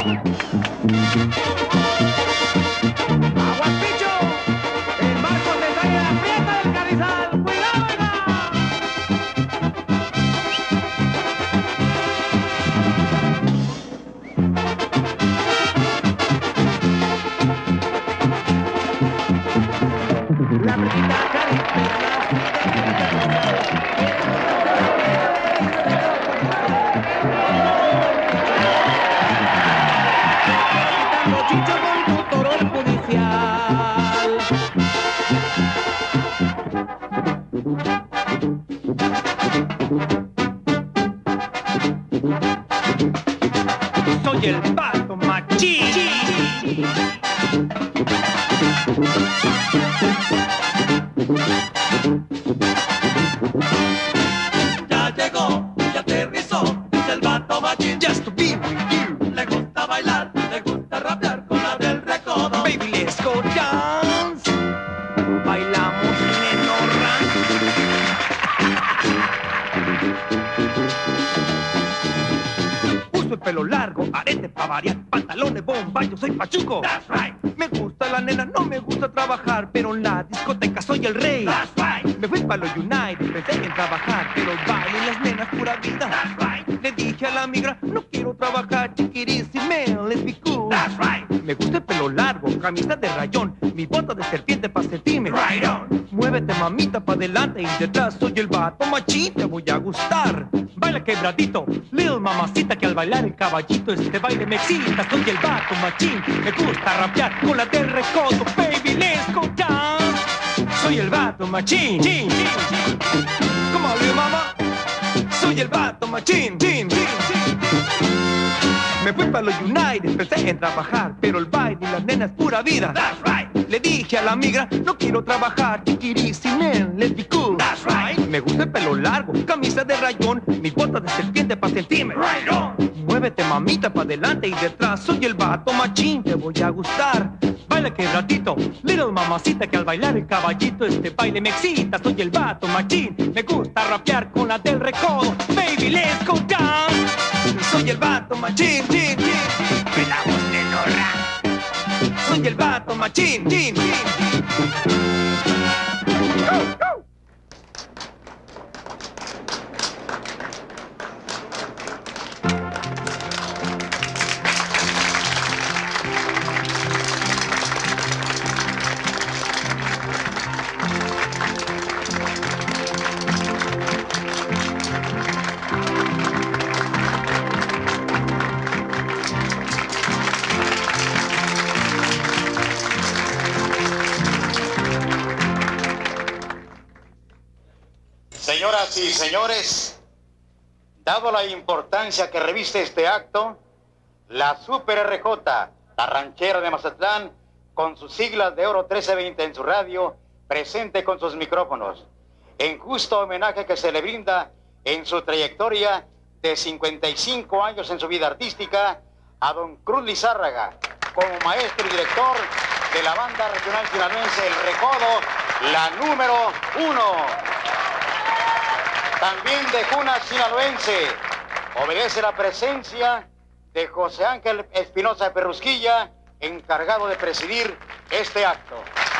¡Aguas, picho! ¡El barco se sale de la prieta del carrizal! ¡Cuidado, oiga! La prieta caripera, quitando chicho con tu toro el judicial. Soy el Vato Machín. Ya llegó, ya aterrizó, es el Vato Machín. Just to be with you. Le gusta bailar, le gusta rapear con la del recodo. Baby, let's go dance. Bailamos en el ranch. Uso el pelo largo, arete pa' variar, pantalones bomba, yo soy pachuco. That's right, Me gusta la nena, no me gusta trabajar, pero en la discoteca soy el rey. that's right, Me fui para los United, pensé en trabajar, pero el baile y las nenas pura vida. that's right, Le dije a la migra, no quiero trabajar, chiquirísimo, let's be cool. that's right, Me gusta el pelo largo, camisa de rayón, mi bota de serpiente pa' sentirme. right on. Muévete, mamita, pa' adelante y detrás, soy el Vato Machín, te voy a gustar. Baila quebradito, Lil mamacita, que al bailar el caballito este baile me excita. Soy el Vato Machín, me gusta rapear con la del recodo, baby, let's go dance. Soy el Vato Machín, chin, chin, chin. Come on, little mama. Soy el Vato Machín, chin, chin, chin. Me fui para los United, pensé en trabajar, pero el baile y las nenas pura vida. That's right, Le dije a la migra, no quiero trabajar, chiquirísimo, let's be cool. that's right, Me gusta el pelo largo, camisa de rayón, mi bota de serpiente pa' sentirme. right on. Muévete, mamita, pa' adelante y detrás, soy el Vato Machín, te voy a gustar. Baila quebradito, little mamacita, que al bailar el caballito este baile me excita. Soy el Vato Machín, me gusta rapear con la del recodo, baby, let's go down. Soy el Vato Machín, chin, chin, chin. Con la voz de Norra. Soy el Vato Machín, chin, chin, chin. Go, go. Señoras y señores, dado la importancia que reviste este acto, la Super RJ, la ranchera de Mazatlán, con sus siglas de oro 1320 en su radio, presente con sus micrófonos, en justo homenaje que se le brinda en su trayectoria de 55 años en su vida artística a don Cruz Lizárraga, como maestro y director de la banda regional sinaloense El Recodo, la número 1. También de cuna sinaloense, obedece la presencia de José Ángel Espinosa de Perrusquilla, encargado de presidir este acto.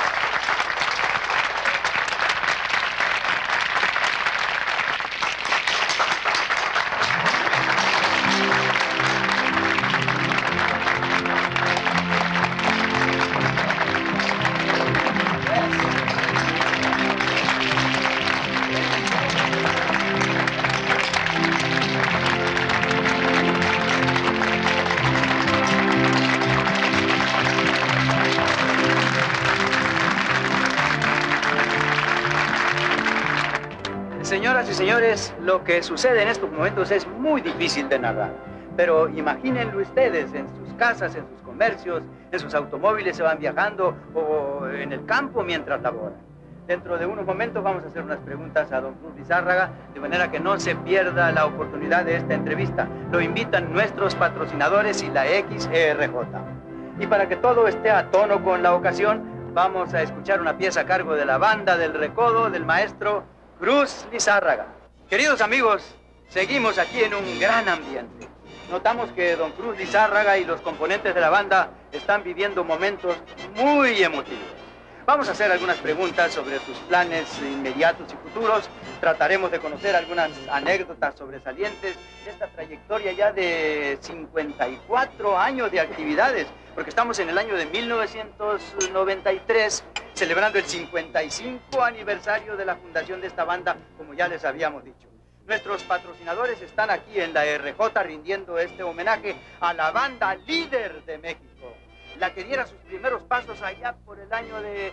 Señoras y señores, lo que sucede en estos momentos es muy difícil de narrar. Pero imagínenlo ustedes en sus casas, en sus comercios, en sus automóviles, se van viajando o en el campo mientras laboran. Dentro de unos momentos vamos a hacer unas preguntas a don Cruz Lizárraga, de manera que no se pierda la oportunidad de esta entrevista. Lo invitan nuestros patrocinadores y la XRJ. Y para que todo esté a tono con la ocasión, vamos a escuchar una pieza a cargo de la banda del Recodo del maestro Cruz Lizárraga. Queridos amigos, seguimos aquí en un gran ambiente. notamos que don Cruz Lizárraga y los componentes de la banda están viviendo momentos muy emotivos. Vamos a hacer algunas preguntas sobre sus planes inmediatos y futuros. Trataremos de conocer algunas anécdotas sobresalientes de esta trayectoria ya de 54 años de actividades, porque estamos en el año de 1993, celebrando el 55 aniversario de la fundación de esta banda, como ya les habíamos dicho. Nuestros patrocinadores están aquí en la RJ rindiendo este homenaje a la banda líder de México, la que diera sus primeros pasos allá por el año de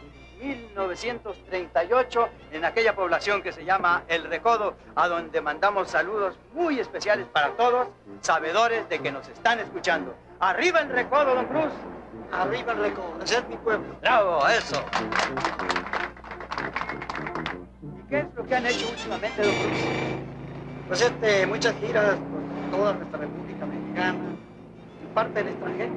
1938 en aquella población que se llama El Recodo, a donde mandamos saludos muy especiales para todos, sabedores de que nos están escuchando. ¡Arriba el Recodo, don Cruz! Arriba el Recodo, ese es mi pueblo. ¡Bravo, eso! ¿Y qué es lo que han hecho últimamente, don Cruz? Pues muchas giras por toda nuestra República Mexicana y parte del extranjero.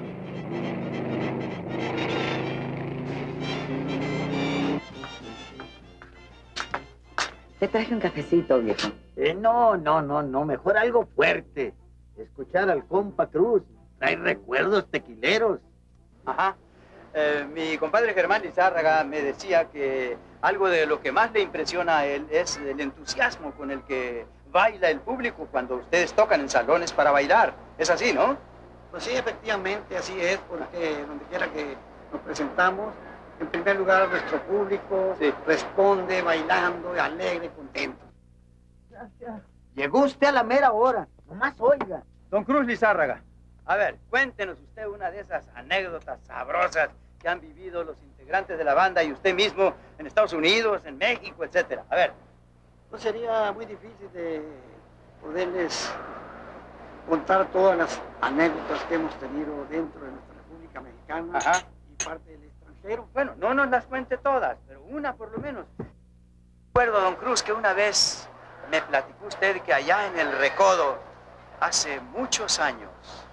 Te traje un cafecito, viejo. No, mejor algo fuerte. Escuchar al compa Cruz trae recuerdos tequileros. Ajá. Mi compadre Germán Lizárraga me decía que algo de lo que más le impresiona a él es el entusiasmo con el que baila el público cuando ustedes tocan en salones para bailar. Es así, ¿no? Pues sí, efectivamente, así es, porque donde quiera que nos presentamos, en primer lugar nuestro público responde bailando, alegre, contento. Gracias. Llegó usted a la mera hora, nomás oiga. Don Cruz Lizárraga, a ver, cuéntenos usted una de esas anécdotas sabrosas que han vivido los integrantes de la banda y usted mismo en Estados Unidos, en México, etcétera. A ver. Pues sería muy difícil de poderles contar todas las anécdotas que hemos tenido dentro de nuestra República Mexicana y parte del extranjero. Bueno, no nos las cuente todas, pero una por lo menos. Recuerdo, don Cruz, que una vez me platicó usted que allá en El Recodo, hace muchos años,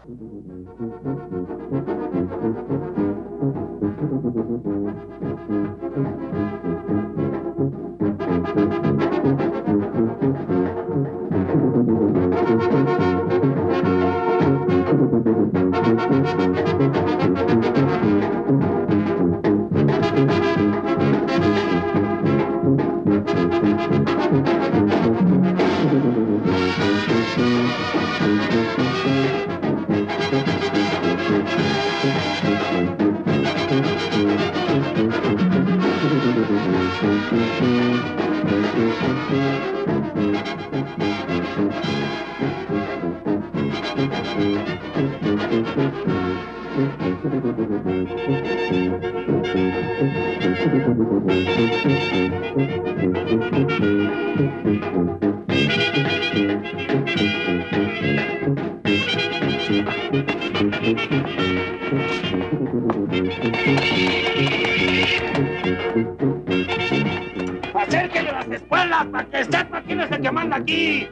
¡Acérquenle las espuelas para que sepa quién es el que manda aquí!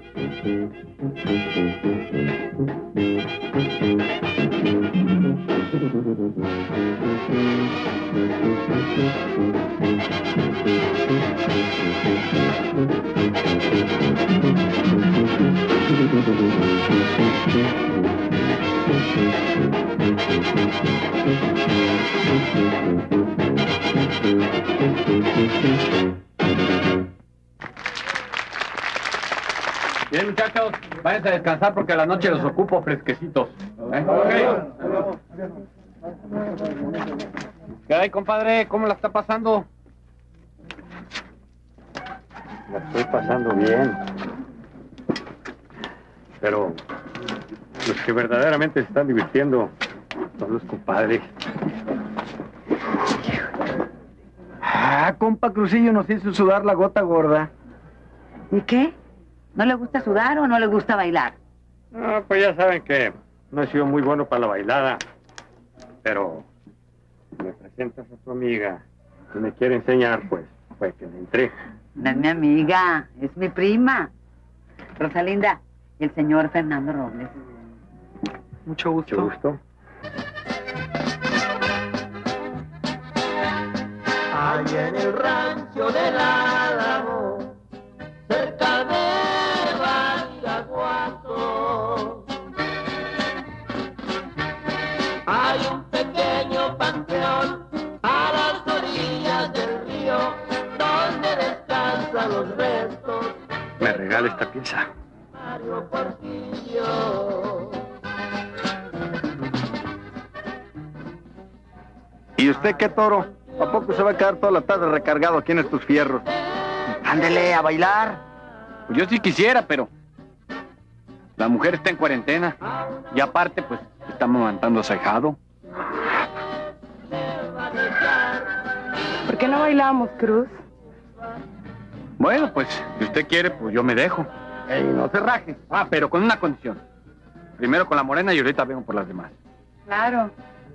Bien, muchachos, váyanse a descansar porque a la noche los ocupo fresquecitos. ¿Qué hay, compadre? ¿Cómo la está pasando? La estoy pasando bien. Pero los que verdaderamente se están divirtiendo son los compadres. Compa Crucillo nos hizo sudar la gota gorda. ¿Y qué? ¿No le gusta sudar o no le gusta bailar? No, pues ya saben que no he sido muy bueno para la bailada. Pero me presentas a tu amiga y me quiere enseñar, pues que me entré. No es mi amiga, es mi prima. Rosalinda y el señor Fernando Robles. Mucho gusto. Mucho gusto. Allá en el rancho del Álamo, cerca de Badiraguato, mesa. ¿Y usted qué, Toro? ¿A poco se va a quedar toda la tarde recargado aquí en estos fierros? Ándele a bailar. Pues yo sí quisiera, pero la mujer está en cuarentena. Y aparte, pues, está amamantando a su ahijado. ¿Por qué no bailamos, Cruz? Bueno, pues, si usted quiere, pues yo me dejo. Ey, no se raje. Ah, pero con una condición. Primero con la morena y ahorita vengo por las demás. Claro.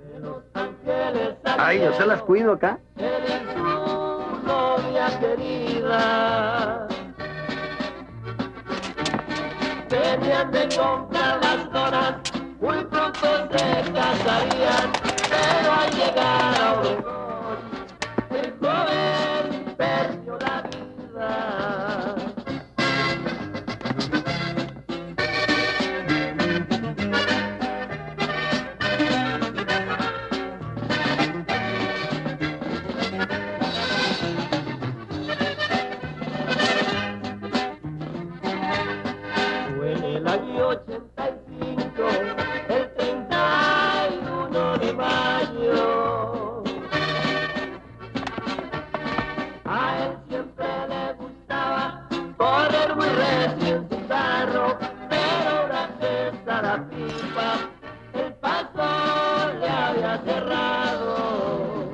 Ay, yo se las cuido acá. Tenían de comprar las donas, muy pronto se casarían, pero al llegar a Obregón, el joven perdió la vida. Fue en el año 85, el 31 de mayo. A él siempre le gustaba correr muy recio en su carro, pero gracias a la pipa el paso le había cerrado.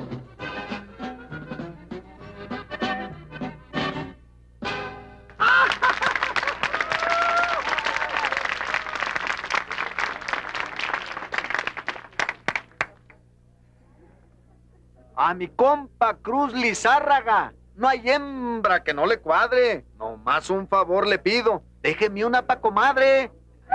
A mi compa Cruz Lizárraga. No hay hembra que no le cuadre. Nomás un favor le pido. Déjeme una pa' comadre.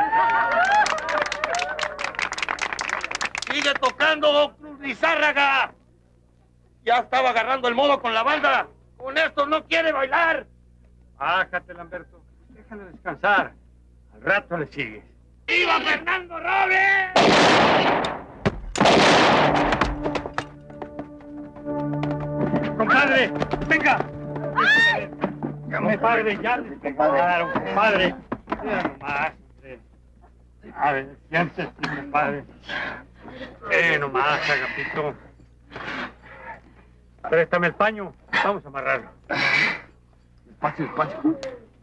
¡Sigue tocando, Cruz Lizárraga! Ya estaba agarrando el modo con la banda. Con esto no quiere bailar. Bájate, Lamberto. Déjale descansar. Al rato le sigues. ¡Viva Fernando Robles! ¡Compadre! ¡Venga! Compadre, ya les pegaron, compadre. Mira nomás, hombre. A ver, siéntese, compadre. Nomás, Agapito. Préstame el paño. Vamos a amarrarlo. Despacio, despacio.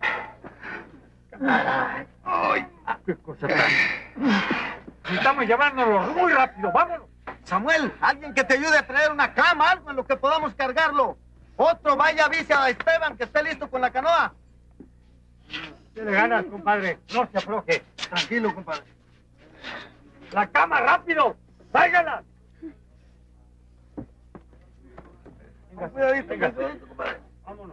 Ay, qué cosa tan... Necesitamos llevárnoslo muy rápido. ¡Vámonos! Samuel, alguien que te ayude a traer una cama, algo en lo que podamos cargarlo. Otro vaya avise a Esteban que esté listo con la canoa. Tiene ganas, compadre. No se afloje. Tranquilo, compadre. ¡La cama, rápido! ¡Tráigala! Venga, Cuidadito, venga. cuidadito, compadre. Vámonos.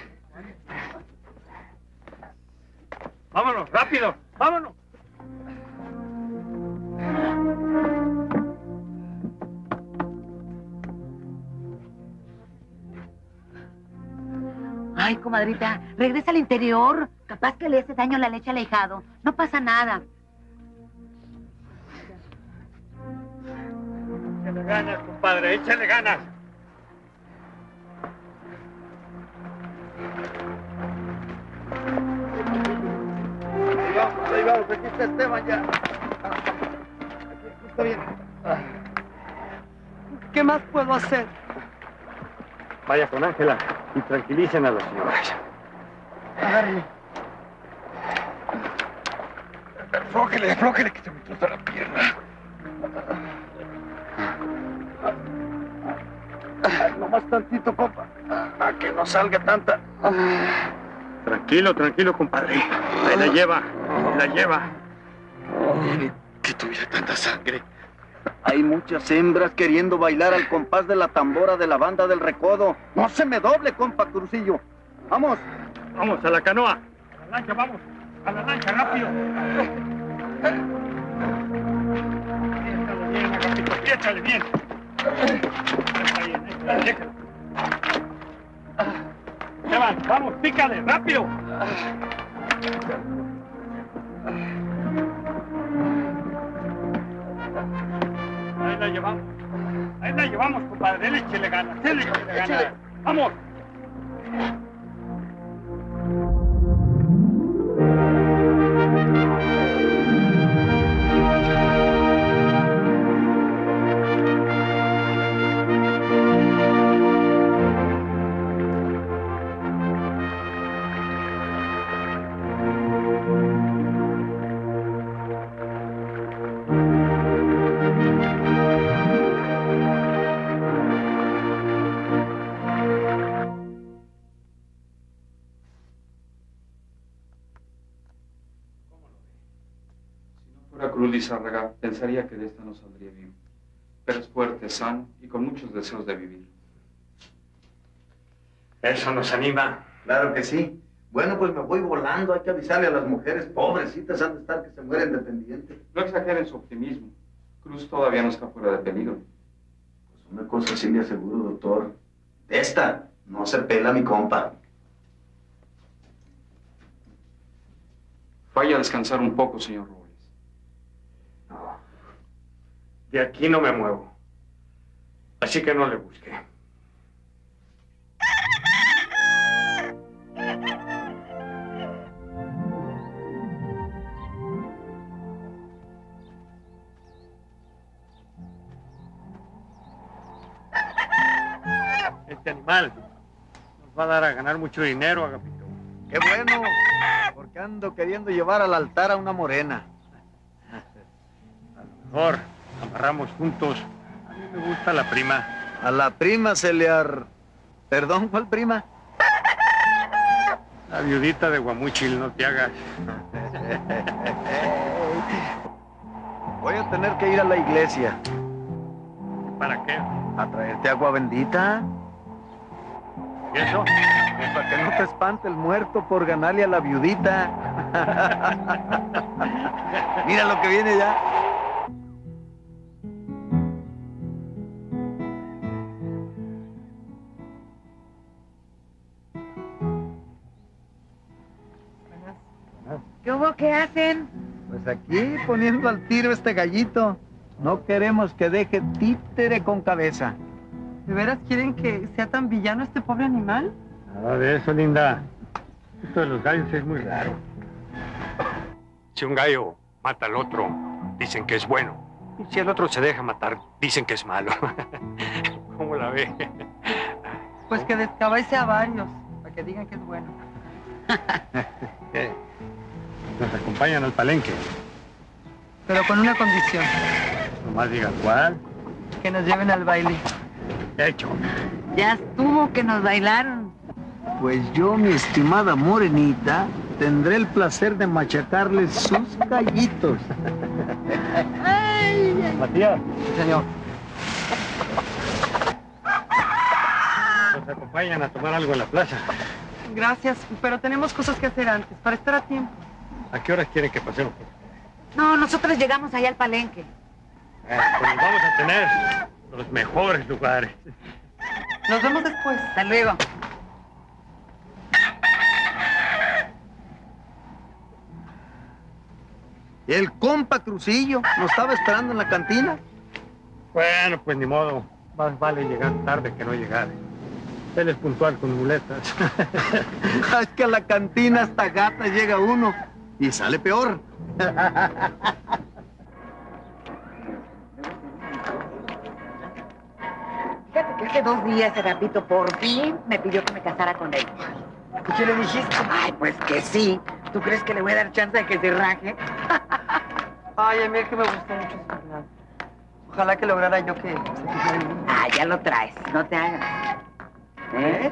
Vámonos, rápido. Vámonos. Ay, comadrita, regresa al interior. Capaz que le hace daño la leche al ahijado. No pasa nada. Échale ganas, compadre. Échale ganas. Ahí vamos, aquí está Esteban ya. Está bien. ¿Qué más puedo hacer? Vaya con Ángela y tranquilicen a la señora. Agárrele. Aflójele, que se me puso la pierna. Nomás tantito, compa. A que no salga tanta. Tranquilo, tranquilo, compadre. Ahí la lleva, la lleva. Que tuviera tanta sangre. Hay muchas hembras queriendo bailar al compás de la tambora de la banda del Recodo. No se me doble, compa Crucillo. Vamos. Vamos a la canoa. A la lancha, vamos. A la lancha, rápido. Piéchale bien, Agapito, piéchale bien. Está bien, déjalo. Esteban, vamos, pícale, rápido. Ahí la llevamos, compadre. Él échele ganas, él échele ganas. ¡Vamos! Cruz Lizárraga pensaría que de esta no saldría vivo. Pero es fuerte, sano y con muchos deseos de vivir. Eso nos anima. Claro que sí. Bueno, pues me voy volando. Hay que avisarle a las mujeres pobrecitas, han de estar que se mueren dependientes. No exageren su optimismo. Cruz todavía no está fuera de peligro. Pues una cosa sí le aseguro, doctor. De esta no se pela mi compa. Vaya a descansar un poco, señor Robles. No. De aquí no me muevo. Así que no le busqué. Este animal nos va a dar a ganar mucho dinero, Agapito. ¡Qué bueno! Porque ando queriendo llevar al altar a una morena. A lo mejor amarramos juntos. A mí me gusta la prima. A la prima se le ¿Perdón, cuál prima? La viudita de Guamúchil, no te hagas. Voy a tener que ir a la iglesia. ¿Para qué? A traerte agua bendita. ¿Y eso? Pues para que no te espante el muerto por ganarle a la viudita. Mira lo que viene ya. ¿Qué hubo? ¿Qué hacen? Pues aquí poniendo al tiro este gallito. No queremos que deje títere con cabeza. ¿De veras quieren que sea tan villano este pobre animal? Nada de eso, linda. Esto de los gallos es muy raro. Si un gallo mata al otro, dicen que es bueno. Y si el otro se deja matar, dicen que es malo. ¿Cómo la ve? Pues que descabece a varios, para que digan que es bueno. Nos acompañan al palenque. Pero con una condición. Nomás digan cuál. Que nos lleven al baile. Hecho. Ya estuvo que nos bailaron. Pues yo, mi estimada morenita, tendré el placer de machacarles sus gallitos. Matías. Señor. Nos acompañan a tomar algo en la plaza. Gracias, pero tenemos cosas que hacer antes, para estar a tiempo. ¿A qué horas quieren que pasemos? No, nosotros llegamos allá al palenque. Pues nos vamos a tener los mejores lugares. Nos vemos después. Hasta luego. El compa Crucillo nos estaba esperando en la cantina. Bueno, pues ni modo. Más vale llegar tarde que no llegar. Él es puntual con muletas. Es que a la cantina hasta gata llega uno y sale peor. Fíjate que hace 2 días Agapito por fin me pidió que me casara con él. ¿Y qué le dijiste? Ay, pues que sí. ¿Tú crees que le voy a dar chance de que se raje? Ay, a mí el que me gusta mucho es Fernando. Ojalá que lograra yo que se fijara en mí. Ah, ya lo traes. No te hagas. ¿Eh?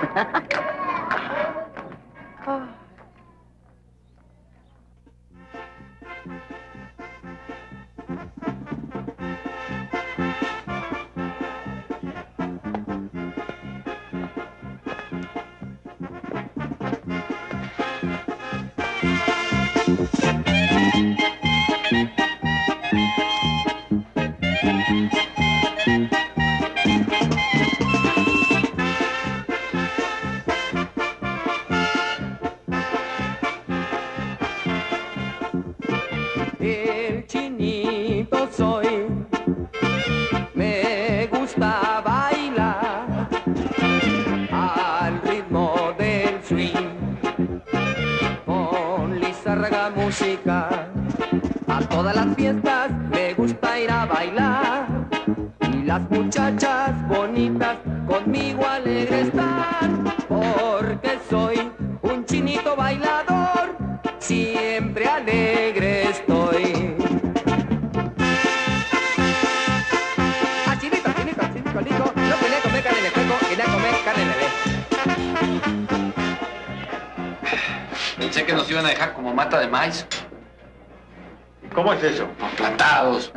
El chinito soy, me gusta bailar al ritmo del swing, con Lizárraga música, a todas las fiestas me gusta ir a bailar, y las muchachas bonitas conmigo alegre están, porque soy un chinito bailador, siempre alegre estoy. A chinito, chinito, chinito, lico, lo que le come carne de fuego y le come carne de res. Pensé que nos iban a dejar como mata de maíz. ¿Cómo es eso? Aplatados.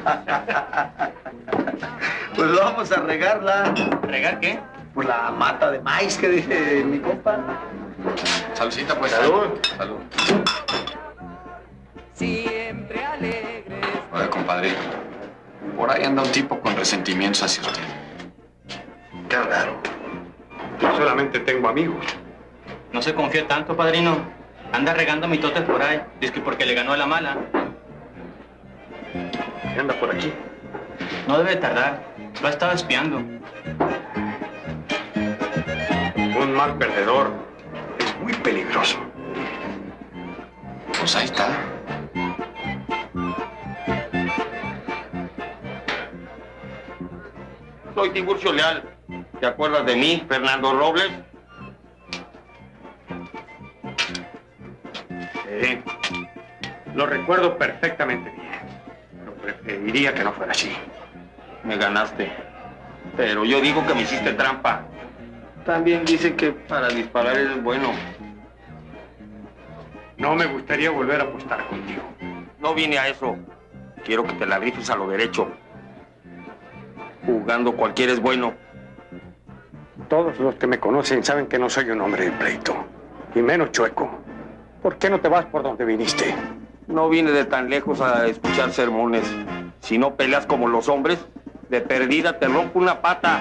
Pues vamos a regarla. ¿Regar qué? Pues la mata de maíz que dice mi compa. Saludcita, pues. Salud. Salud. Siempre alegres. Oye, compadre, por ahí anda un tipo con resentimientos hacia usted. Qué raro. Yo solamente tengo amigos. No se confía tanto, padrino. Anda regando mitotes por ahí. Dice que porque le ganó a la mala. ¿Qué anda por aquí? No debe tardar. Lo ha estado espiando. Un mal perdedor es muy peligroso. Pues ahí está. Soy Tiburcio Leal. ¿Te acuerdas de mí, Fernando Robles? Sí. Lo recuerdo perfectamente bien. Pero preferiría que no fuera así. Me ganaste. Pero yo digo que me hiciste trampa. También dice que para disparar eres bueno. No me gustaría volver a apostar contigo. No vine a eso. Quiero que te la rifes a lo derecho. Jugando cualquiera es bueno. Todos los que me conocen saben que no soy un hombre de pleito. Y menos chueco. ¿Por qué no te vas por donde viniste? No vine de tan lejos a escuchar sermones. Si no peleas como los hombres, de perdida te rompo una pata.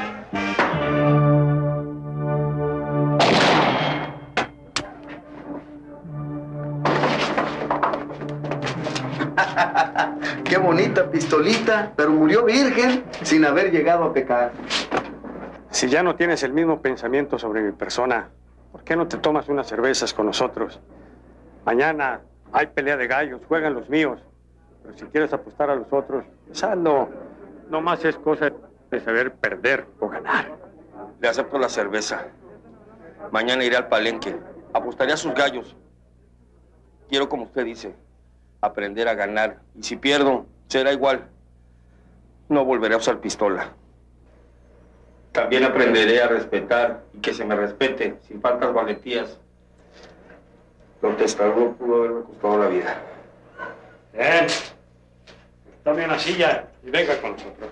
Qué bonita pistolita, pero murió virgen sin haber llegado a pecar. Si ya no tienes el mismo pensamiento sobre mi persona, ¿por qué no te tomas unas cervezas con nosotros? Mañana hay pelea de gallos, juegan los míos. Pero si quieres apostar a los otros, pues hazlo. No más es cosa de saber perder o ganar. Le acepto la cerveza. Mañana iré al palenque. Apostaré a sus gallos. Quiero, como usted dice, aprender a ganar. Y si pierdo, será igual. No volveré a usar pistola. También aprenderé a respetar y que se me respete, sin faltas valentías. Lo testarudo pudo haberme costado la vida. Ven, tome una silla y venga con nosotros.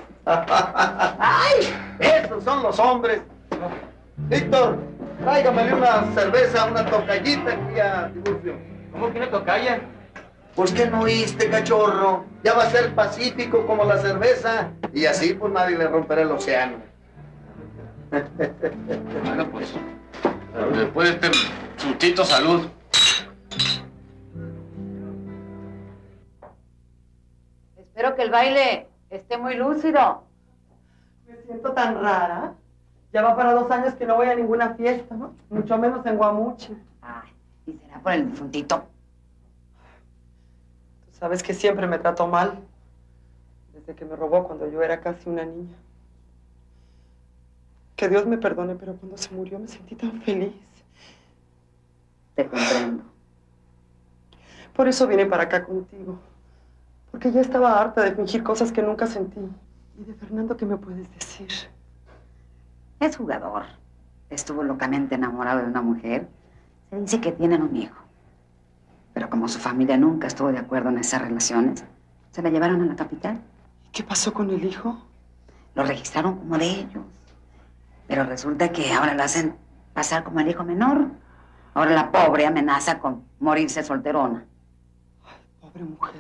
¡Ay! ¡Esos son los hombres! Víctor, tráigamele una cerveza, una tocallita aquí a Tiburcio. ¿Cómo que una tocaya? Pues que no oíste, cachorro. Ya va a ser pacífico como la cerveza y así pues nadie le romperá el océano. Bueno, pues, después de este sustito, salud. Espero que el baile esté muy lúcido. Me siento tan rara. Ya va para 2 años que no voy a ninguna fiesta, ¿no? Mucho menos en Guamuchi. Ay, ¿y será por el difuntito? Tú sabes que siempre me trató mal. Desde que me robó cuando yo era casi una niña. Que Dios me perdone, pero cuando se murió me sentí tan feliz. Te comprendo. Por eso vine para acá contigo. Porque ya estaba harta de fingir cosas que nunca sentí. ¿Y de Fernando qué me puedes decir? Es jugador. Estuvo locamente enamorado de una mujer. Se dice que tienen un hijo. Pero como su familia nunca estuvo de acuerdo en esas relaciones, se la llevaron a la capital. ¿Y qué pasó con el hijo? Lo registraron como de ellos. Pero resulta que ahora lo hacen pasar como el hijo menor. Ahora la pobre amenaza con morirse solterona. Ay, pobre mujer.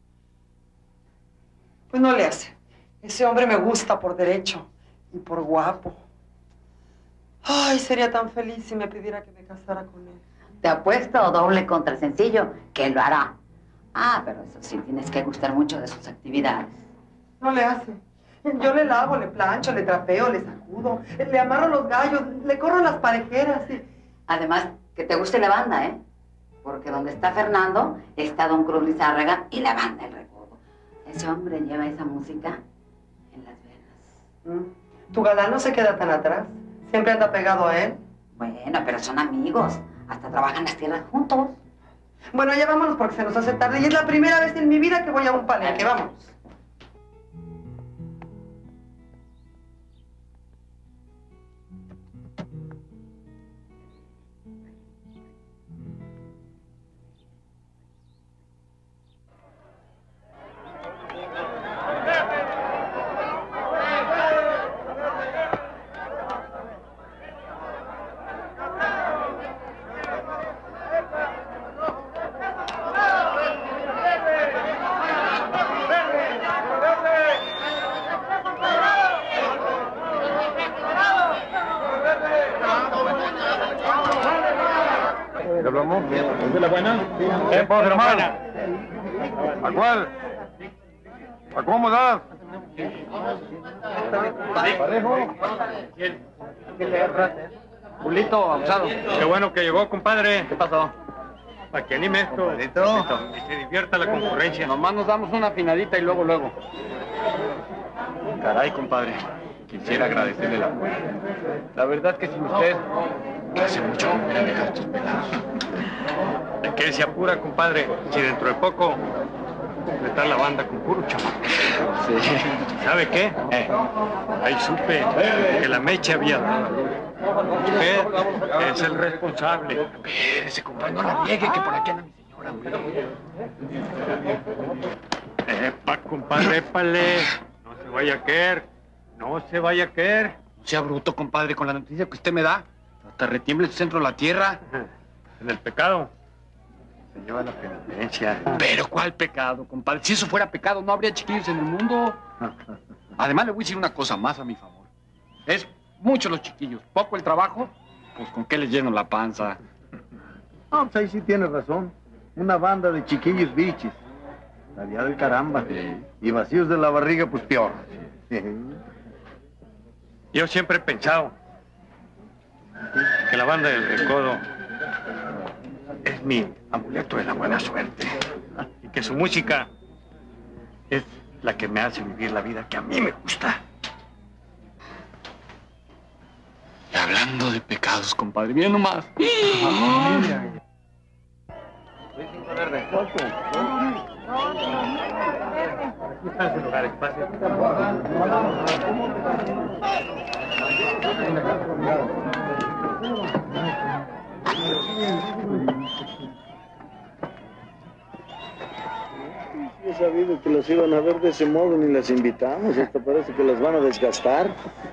Pues no le hace. Ese hombre me gusta por derecho y por guapo. Ay, sería tan feliz si me pidiera que me casara con él. Te apuesto doble contra el sencillo que lo hará. Ah, pero eso sí, tienes que gustar mucho de sus actividades. No le hace. Yo le lavo, le plancho, le trapeo, le sacudo, le amarro los gallos, le corro las parejeras y... Además, que te guste la banda, ¿eh? Porque donde está Fernando, está Don Cruz Lizárraga y la banda El Recodo. Ese hombre lleva esa música en las venas. Tu galán no se queda tan atrás. Siempre anda pegado a él. Bueno, pero son amigos. Hasta trabajan las tierras juntos. Bueno, ya vámonos porque se nos hace tarde y es la primera vez en mi vida que voy a un palenque. Vámonos. ¿Te hablamos? ¿Es de la buena? ¿Qué puedo, hermano? ¿A cuál? ¿A cómo das? Parejo. Julito, abusado. Qué bueno que llegó, compadre. ¿Qué pasó? Para que anime esto. Y se divierta la concurrencia. Nomás nos damos una afinadita y luego. Caray, compadre. Quisiera agradecerle el apoyo. La verdad es que sin usted, hace mucho que me hubieran dejado estos pelados. ¿De qué se apura, compadre? Si dentro de poco completar la banda con puro chamaco. Sí. ¿Sabe qué? Ahí supe que la mecha había dado. Usted es el responsable. Espérese, compadre, no la niegue, que por aquí anda mi señora, hombre. Epa, compadre, épale. No se vaya a caer. No se vaya a caer. No sea bruto, compadre, con la noticia que usted me da. Hasta retiemble el centro de la tierra. En el pecado se lleva la penitencia. Pero ¿cuál pecado, compadre? Si eso fuera pecado, no habría chiquillos en el mundo. Además, le voy a decir una cosa más a mi favor. Es mucho los chiquillos, poco el trabajo, pues ¿con qué les lleno la panza? Ah, pues ahí sí tienes razón. Una banda de chiquillos bichis. La día del caramba. Sí. Y vacíos de la barriga, pues peor. Sí. Yo siempre he pensado que la banda del Recodo es mi amuleto de la buena suerte. Y que su música es la que me hace vivir la vida que a mí me gusta. Y hablando de pecados, compadre, bien nomás. He sabido que las iban a ver de ese modo, ni las invitamos. Hasta parece que las van a desgastar.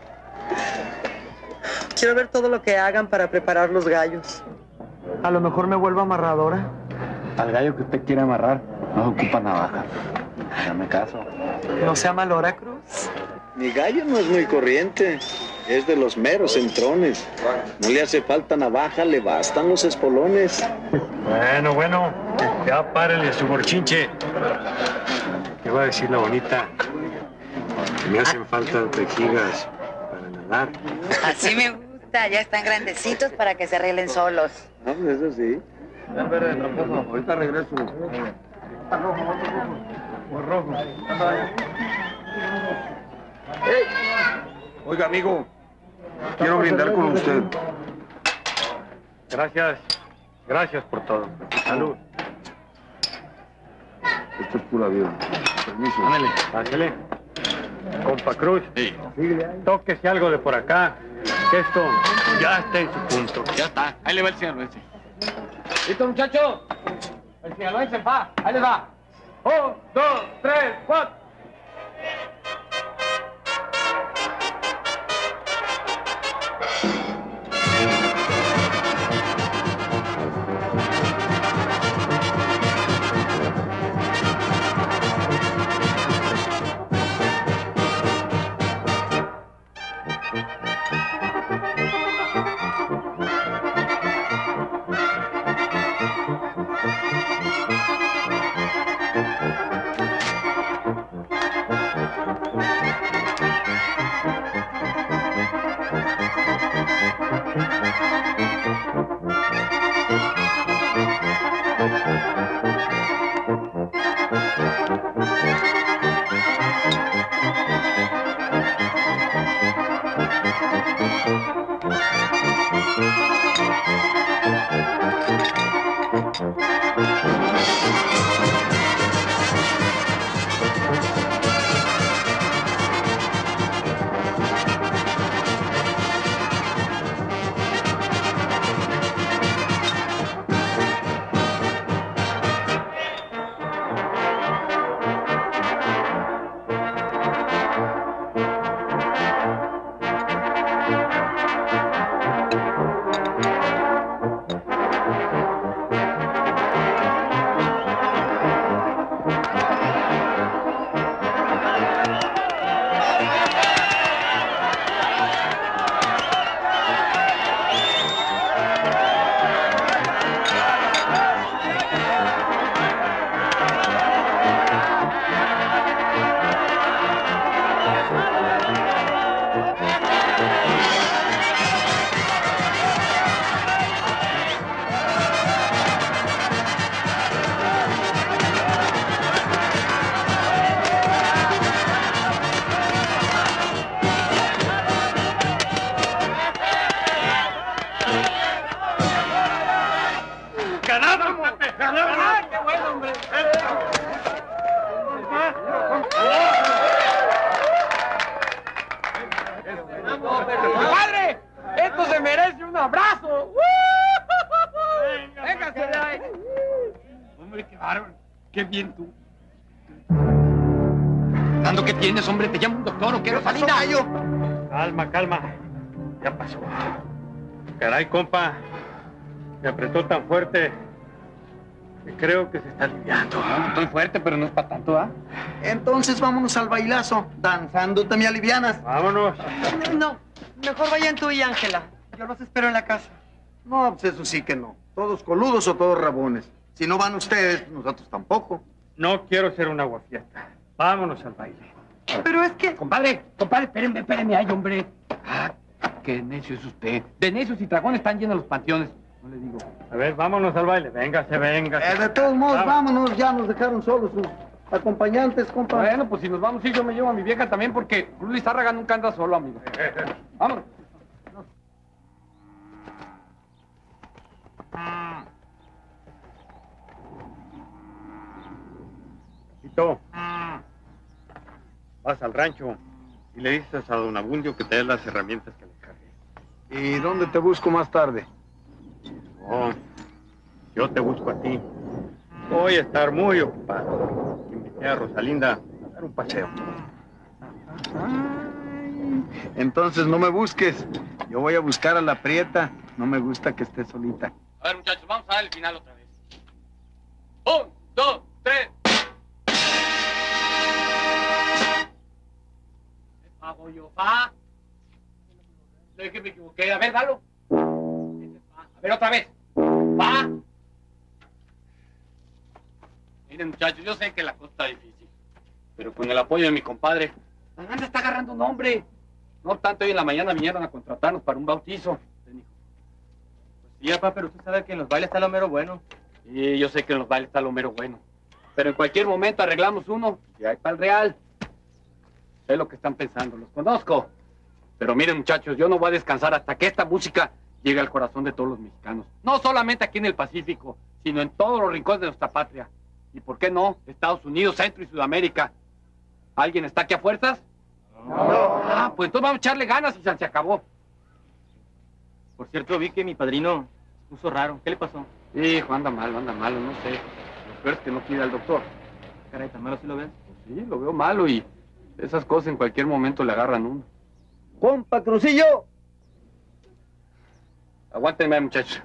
Quiero ver todo lo que hagan para preparar los gallos. A lo mejor me vuelvo amarradora. Al gallo que usted quiere amarrar, no ocupa navaja. Dame caso. No sea malora, Cruz. Mi gallo no es muy corriente. Es de los meros entrones. No le hace falta navaja, le bastan los espolones. Bueno, ya párele su borchinche. ¿Qué va a decir la bonita? Que me hacen falta vejigas para nadar. Así me gusta, ya están grandecitos para que se arreglen solos. Ah, pues eso sí. Ahorita regreso. Rojo. Oiga, amigo, quiero brindar con usted. Gracias por todo. Salud. Esto es pura vida. Permiso. Ándale, pásale. Compa Cruz, Sí. tóquese algo de por acá, que esto ya está en su punto. Ya está. Ahí le va el sinaloense. ¿Listo, muchachos? El sinaloense va. Ahí les va. 1, 2, 3, 4. Fernando, ¿qué tienes, hombre? ¿Te llama un doctor o qué? ¡Rosalinda! Calma, calma. Ya pasó. Caray, compa. Me apretó tan fuerte que creo que se está aliviando. Estoy fuerte, pero no es para tanto, ¿ah? Entonces vámonos al bailazo. Danzándote me alivianas. Vámonos. No, mejor vayan tú y Ángela. Yo los espero en la casa. No, pues eso sí que no. Todos coludos o todos rabones. Si no van ustedes, nosotros tampoco. No quiero ser un aguafiesta. Vámonos al baile. Pero es que... Compadre, espéreme, ay, hombre. Ah, qué necio es usted. De necios y dragones están llenos los panteones. No le digo. A ver, vámonos al baile. Véngase. De todos modos, vámonos. Ya nos dejaron solos sus acompañantes, compa. Bueno, pues si nos vamos, sí, yo me llevo a mi vieja también porque Cruz Lizárraga nunca anda solo, amigo. Vámonos. Capito, vas al rancho y le dices a don Abundio que te dé las herramientas que le cargué. ¿Y dónde te busco más tarde? No, yo te busco a ti. Voy a estar muy ocupado. Invité a Rosalinda a dar un paseo. Entonces no me busques. Yo voy a buscar a la Prieta. No me gusta que esté solita. A ver, muchachos, vamos a dar el final otra vez. 1, 2, 3. Hago yo, fa. Es que me equivoqué. A ver, dalo. A ver, otra vez. Fa. Miren, muchachos, yo sé que la cosa está difícil. Pero con el apoyo de mi compadre, la banda está agarrando nombre. No obstante, hoy en la mañana vinieron a contratarnos para un bautizo. Pues sí, papá, pero usted sabe que en los bailes está lo mero bueno. Sí, yo sé que en los bailes está lo mero bueno. Pero en cualquier momento arreglamos uno y ahí para el real. Sé lo que están pensando, los conozco. Pero miren, muchachos, yo no voy a descansar hasta que esta música llegue al corazón de todos los mexicanos. No solamente aquí en el Pacífico, sino en todos los rincones de nuestra patria. ¿Y por qué no? Estados Unidos, Centro y Sudamérica. ¿Alguien está aquí a fuerzas? No. Ah, pues entonces vamos a echarle ganas y se acabó. Por cierto, vi que mi padrino puso raro. ¿Qué le pasó? Hijo, anda malo, no sé. Lo peor es que no quiere al doctor. Caray, ¿tan malo sí lo ves? Pues sí, lo veo malo y esas cosas en cualquier momento le agarran uno. ¡Compa Crucillo! Aguántenme, muchachos.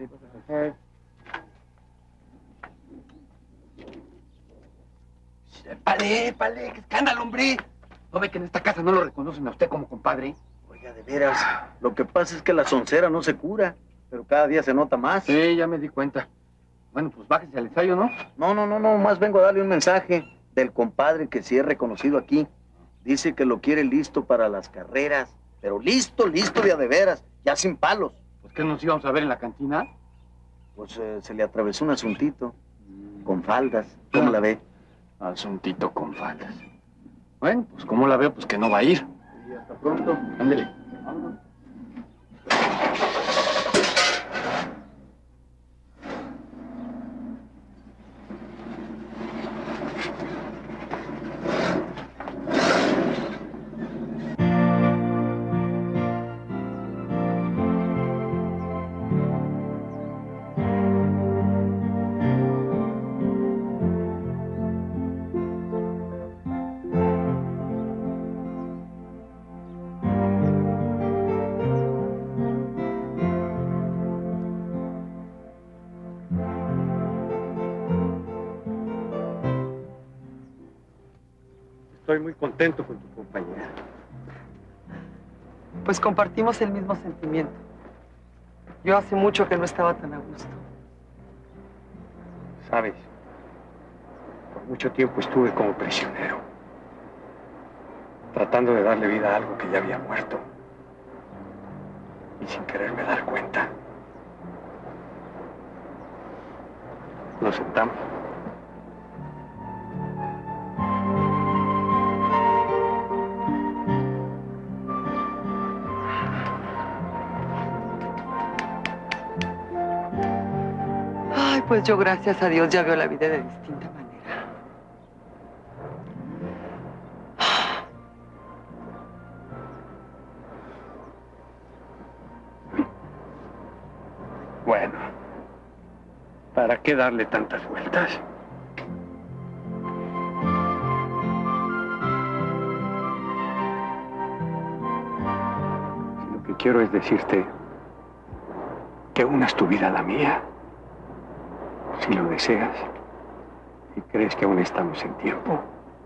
Épale, qué escándalo, hombre. ¿No ve que en esta casa no lo reconocen a usted como compadre? Oiga, de veras, lo que pasa es que la soncera no se cura, pero cada día se nota más. Sí, ya me di cuenta. Bueno, pues bájese al ensayo, ¿no? No, más vengo a darle un mensaje del compadre que sí es reconocido aquí. Dice que lo quiere listo para las carreras, pero listo de a de veras, ya sin palos. ¿Pues qué nos íbamos a ver en la cantina? Pues se le atravesó un asuntito, con faldas, ¿cómo la ve? Asuntito con faldas. Bueno, pues ¿cómo la veo? Pues que no va a ir. Y hasta pronto. Ándele. Vámonos. Estoy muy contento con tu compañía. Pues compartimos el mismo sentimiento. Yo hace mucho que no estaba tan a gusto. Sabes, por mucho tiempo estuve como prisionero, tratando de darle vida a algo que ya había muerto. Y sin quererme dar cuenta. Nos sentamos. Ay, pues yo, gracias a Dios, ya veo la vida de distinta manera. Bueno, ¿para qué darle tantas vueltas? quiero es decirte que unas tu vida a la mía, si lo deseas y crees que aún estamos en tiempo.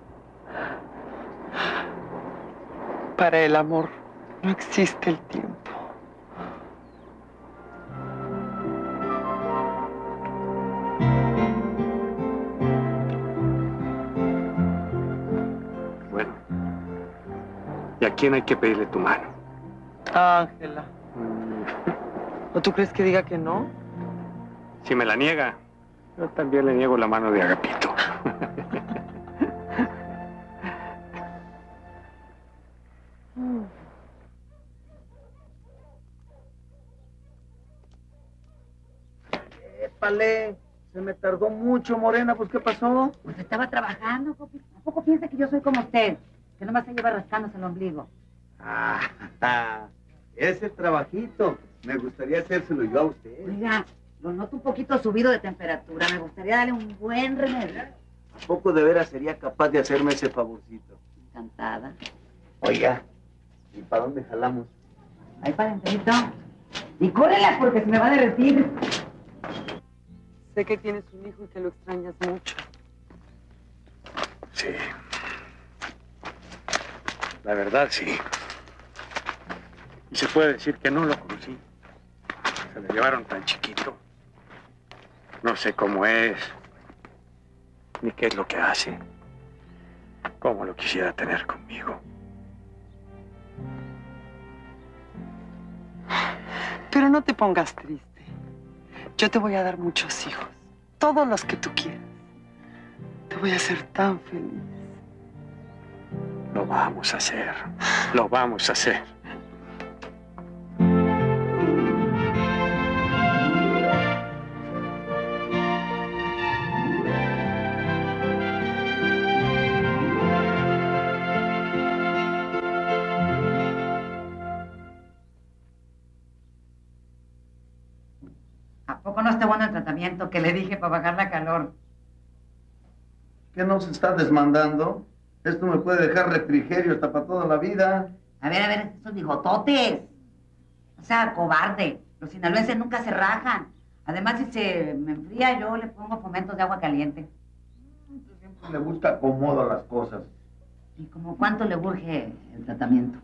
Para el amor no existe el tiempo. Bueno, ¿y a quién hay que pedirle tu mano? A Ángela. ¿O tú crees que diga que no? Si me la niega, yo también le niego la mano de Agapito. Épale, se me tardó mucho, Morena, pues ¿qué pasó? Pues estaba trabajando, papi. ¿A poco piensa que yo soy como usted? Que nomás se lleva rascándose el ombligo. Ah, ese trabajito, me gustaría hacérselo yo a usted. Oiga, lo noto un poquito subido de temperatura. Me gustaría darle un buen remedio. ¿A poco de veras sería capaz de hacerme ese favorcito? Encantada. Oiga, ¿y para dónde jalamos? Ahí para enterito. Y córrela porque se me va a derretir. Sé que tienes un hijo y que lo extrañas mucho. Sí. La verdad, sí. Y se puede decir que no lo conocí. Se lo llevaron tan chiquito. No sé cómo es, ni qué es lo que hace. Cómo lo quisiera tener conmigo. Pero no te pongas triste. Yo te voy a dar muchos hijos. Todos los que tú quieras. Te voy a hacer tan feliz. Lo vamos a hacer. Lo vamos a hacer. ¿A poco no está bueno el tratamiento que le dije para bajar la calor? ¿Qué nos está desmandando? Esto me puede dejar refrigerio hasta para toda la vida. A ver, estos bigototes. O sea, cobarde. Los sinaloenses nunca se rajan. Además, si se me enfría, yo le pongo fomentos de agua caliente. Siempre le busca acomodo a las cosas. ¿Y como cuánto le urge el tratamiento?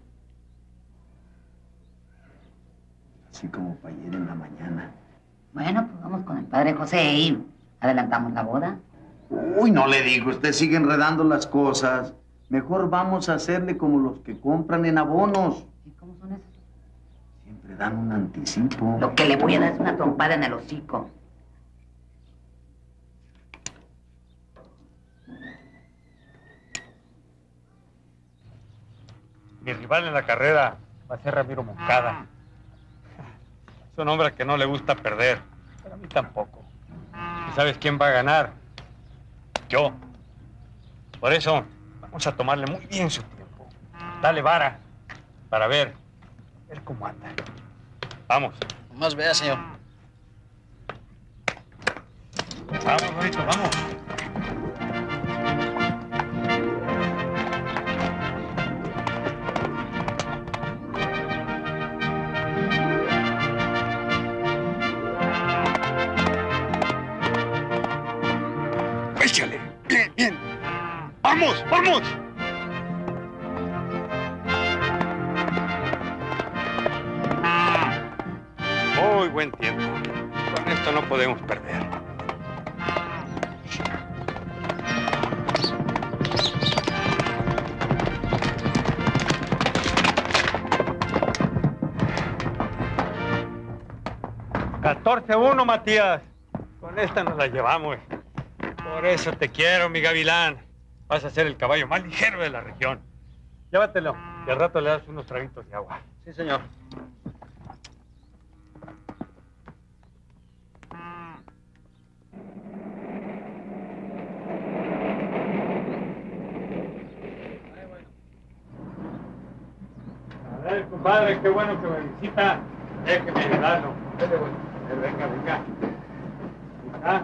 Así como para ayer en la mañana. Bueno, pues vamos con el padre José y adelantamos la boda. Uy, no le digo, usted sigue enredando las cosas. Mejor vamos a hacerle como los que compran en abonos. ¿Y cómo son esos? Siempre dan un anticipo. Lo que le voy a dar es una trompada en el hocico. Mi rival en la carrera va a ser Ramiro Moncada. Es un hombre que no le gusta perder, pero a mí tampoco. ¿Y sabes quién va a ganar? Yo. Por eso, vamos a tomarle muy bien su tiempo. Dale vara para ver cómo anda. Vamos. Más vea, señor. Vamos, bonito, vamos. Échale. Bien, bien. ¡Vamos, vamos! Muy buen tiempo. Con esto no podemos perder. ¡14-1, Matías! Con esta nos la llevamos. Por eso te quiero, mi gavilán. Vas a ser el caballo más ligero de la región. Llévatelo y al rato le das unos traguitos de agua. Sí, señor. A ver, compadre, qué bueno que me visita. Déjeme ayudarlo. Venga, venga. ¿Ah?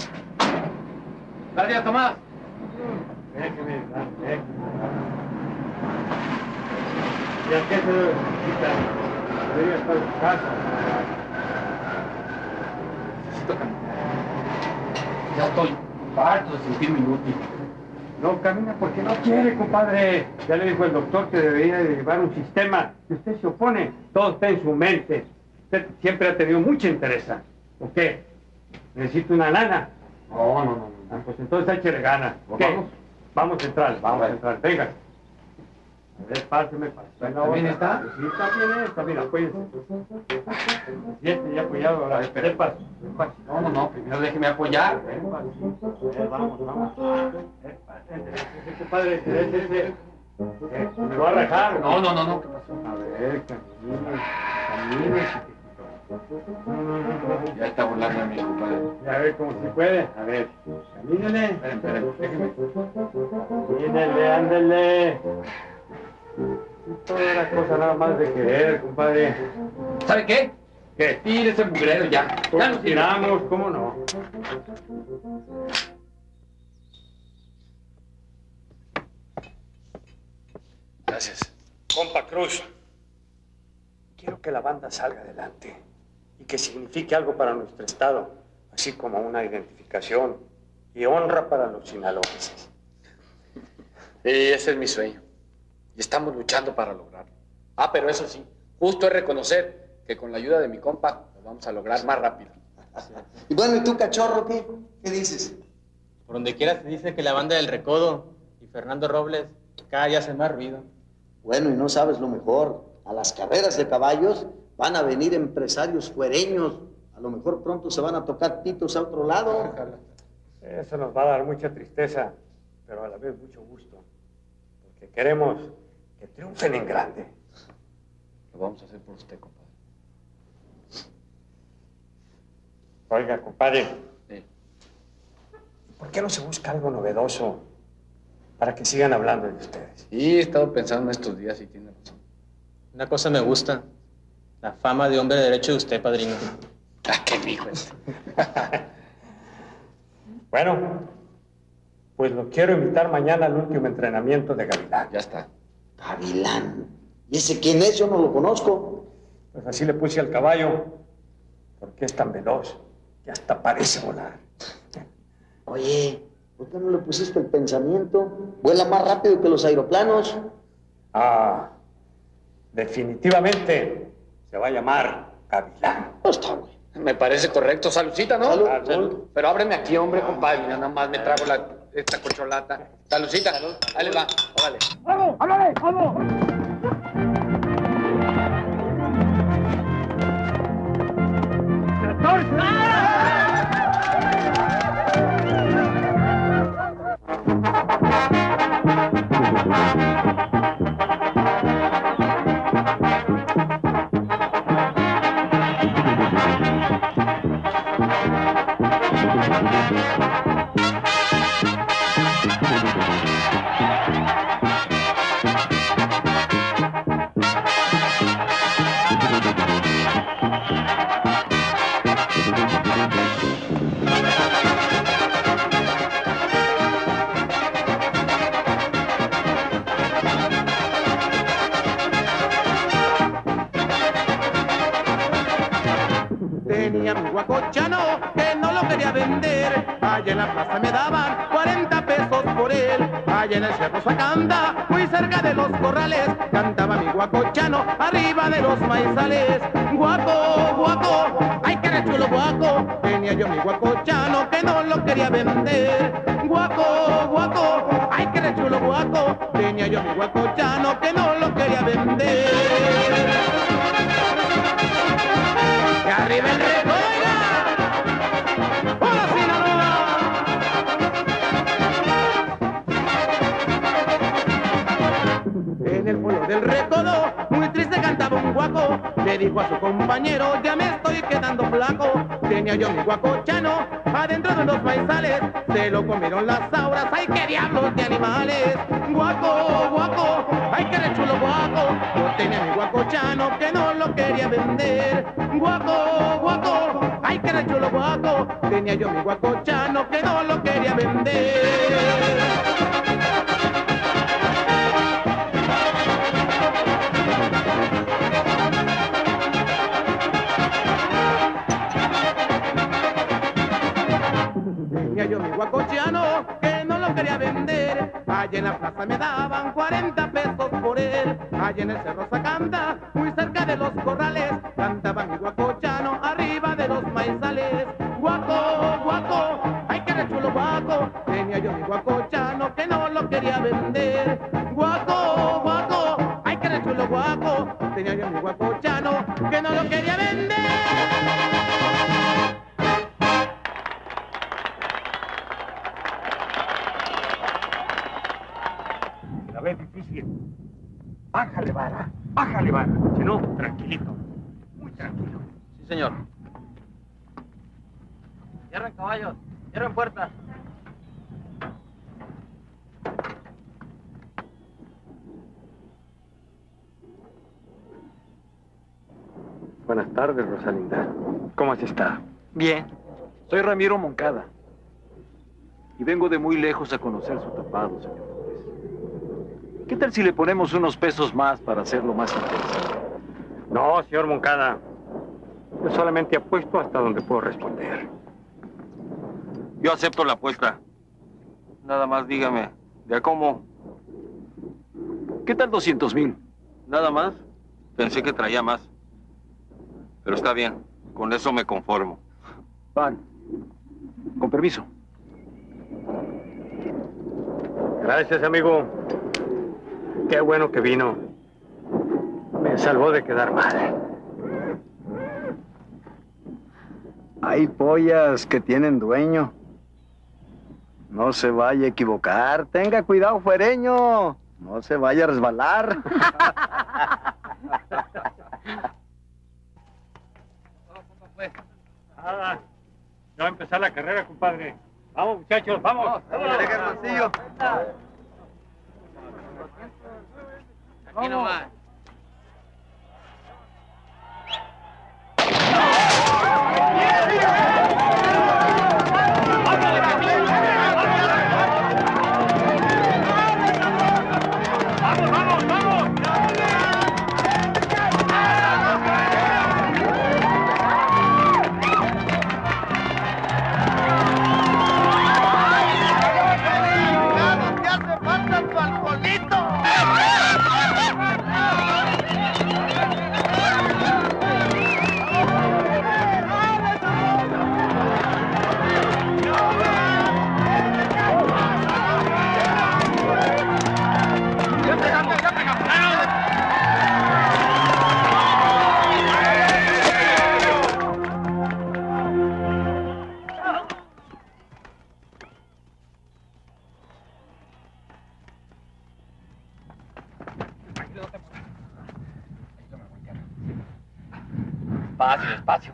Gracias, Tomás. Déjeme ayudar, déjeme ayudar. ¿Y a qué se debe necesita? Debería estar en su casa. Ya estoy harto de sentirme inútil. No camina porque no quiere, compadre. Ya le dijo el doctor que debería de llevar un sistema. Y usted se opone. Todo está en su mente. Usted siempre ha tenido mucha interés. ¿O qué? ¿Necesita una lana? No. Ah, pues entonces échele ganas. ¿Qué? Vamos a entrar, Venga. A ver, páseme. ¿También está? Sí, también está. Mira, apóyese. Sí, ya apoyado. Ahora, espere, paso. No. Primero déjeme apoyar. Vamos. Compadre, me va a rajar. No. ¿Qué pasó? A ver, camine, Ya está burlando a mi compadre. A ver cómo se puede. A ver, camínele. Espera, déjeme. Camínele, ándele. Toda la cosa nada más de querer, compadre. ¿Sabe qué? ¿Qué? Tire ese mugrero ya. Ya nos tiramos, ¿cómo no? Gracias. Compa Cruz, quiero que la banda salga adelante y que signifique algo para nuestro estado, así como una identificación y honra para los sinaloenses. Sí, ese es mi sueño. Y estamos luchando para lograrlo. Ah, pero eso sí, justo es reconocer que con la ayuda de mi compa lo vamos a lograr más rápido. Y bueno, ¿y tú, cachorro, qué? ¿Qué dices? Por donde quiera se dice que la banda del Recodo y Fernando Robles cada día hace más ruido. Bueno, y no sabes lo mejor. A las carreras de caballos van a venir empresarios fuereños. A lo mejor pronto se van a tocar pitos a otro lado. Eso nos va a dar mucha tristeza, pero a la vez mucho gusto. Porque queremos que triunfen en grande. Lo vamos a hacer por usted, compadre. Oiga, compadre. Sí. ¿Por qué no se busca algo novedoso para que sigan hablando de ustedes? Sí, he estado pensando estos días y tiene razón. Una cosa me gusta, la fama de hombre de derecho de usted, padrino. Ah, qué mijo. Bueno, pues lo quiero invitar mañana al último entrenamiento de Gavilán. Ya está. Gavilán. ¿Y ese quién es? Yo no lo conozco. Pues así le puse al caballo, porque es tan veloz que hasta parece volar. Oye, ¿por qué no le pusiste el pensamiento? Vuela más rápido que los aeroplanos. Ah, definitivamente se va a llamar Gavilán. No está, güey. Me parece correcto. Saludcita, ¿no? Salud. Salud. Pero ábreme aquí, hombre, compadre. Mira, nada más me trago esta cocholata. Saludcita. Ahí les va. Órale. ¡Vamos! ¡Háblale! ¡Vamos! Tenía mi guacochano que no lo quería vender. Allá en la plaza me daban 40 pesos por él. Allá en el Cerro Sacanda, muy cerca de los corrales, cantaba mi guacochano arriba de los maizales. Guaco, guaco, ay que era chulo guaco. Tenía yo mi guacochano que no lo quería vender. Guaco, guaco, ay que era chulo guaco. Tenía yo mi guacochano que no lo quería vender. ¡Que arriba el Recodo! ¡Hola, Sinaloa! En el pueblo del Recodo, muy triste cantaba un guaco. Le dijo a su compañero, ya me estoy quedando flaco. Tenía yo mi guacochano adentro de los maizales. Se lo comieron las auras, ¡ay, qué diablos de animales! Guaco, guaco, ¡ay, qué re chulo guaco! Yo tenía mi guacochano que no lo quería vender. Guaco, guaco, ¡ay, qué re chulo guaco! Tenía yo mi guacochano que no lo quería vender. Tenía yo mi guacochiano que no lo quería vender. Allá en la plaza me daban 40 pesos por él. Allá en el Cerro Sacanda, muy cerca de los corrales, cantaba mi guacochiano arriba de los maizales. Guaco, guaco, ay que re chulo guaco. Tenía yo mi guacochiano que no lo quería vender. Guaco, guaco, ay que re chulo guaco. Tenía yo mi guacochiano que no lo quería vender. La ves difícil. Bájale vara, bájale vara. Si no, tranquilito, muy tranquilo. Sí, señor. Cierren caballos, cierren puertas. Buenas tardes, Rosalinda. ¿Cómo has estado? Bien. Soy Ramiro Moncada. Y vengo de muy lejos a conocer su tapado, señor juez. ¿Qué tal si le ponemos unos pesos más para hacerlo más interesante? No, señor Moncada. Yo solamente apuesto hasta donde puedo responder. Yo acepto la apuesta. Nada más dígame, ¿de a cómo? ¿Qué tal 200,000? ¿Nada más? Pensé que traía más. Pero está bien, con eso me conformo. Van. Con permiso. Gracias, amigo. Qué bueno que vino. Me salvó de quedar mal. Hay pollas que tienen dueño. No se vaya a equivocar. Tenga cuidado, fuereño. No se vaya a resbalar. Ah, ya va a empezar la carrera, compadre. Vamos, muchachos, vamos. Aquí nomás. Despacio, despacio.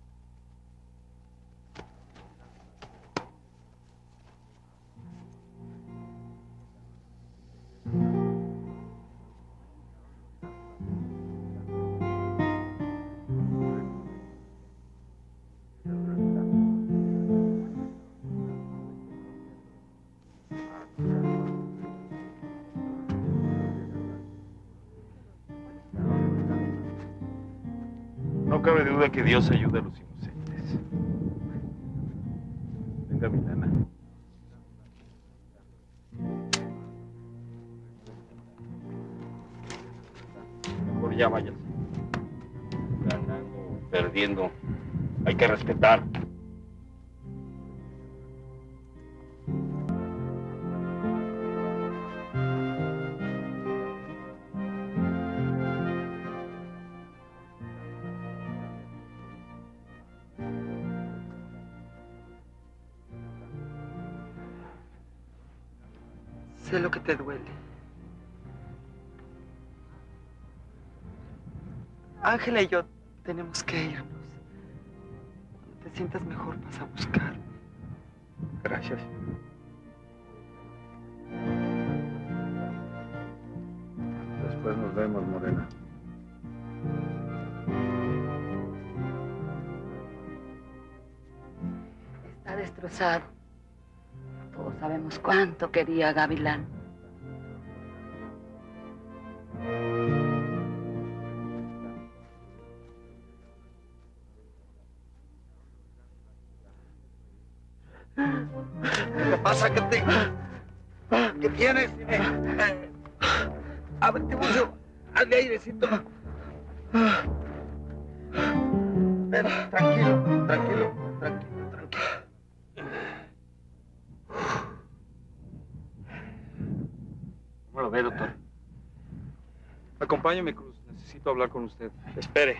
No cabe duda que Dios ayuda a los inocentes. Venga, mi nana. Mejor ya váyase. Ganando, perdiendo. Hay que respetar. Sé lo que te duele. Ángela y yo tenemos que irnos. Cuando te sientas mejor vas a buscarme. Gracias. Después nos vemos, Morena. Está destrozado. Todos sabemos cuánto quería a Gavilán. ¿Qué te pasa? ¿Qué tienes? A ver, Tiburcio, hazle airecito. Ven, tranquilo. ¿Cómo lo ve, doctor? Acompáñame, Cruz. Necesito hablar con usted. Espere.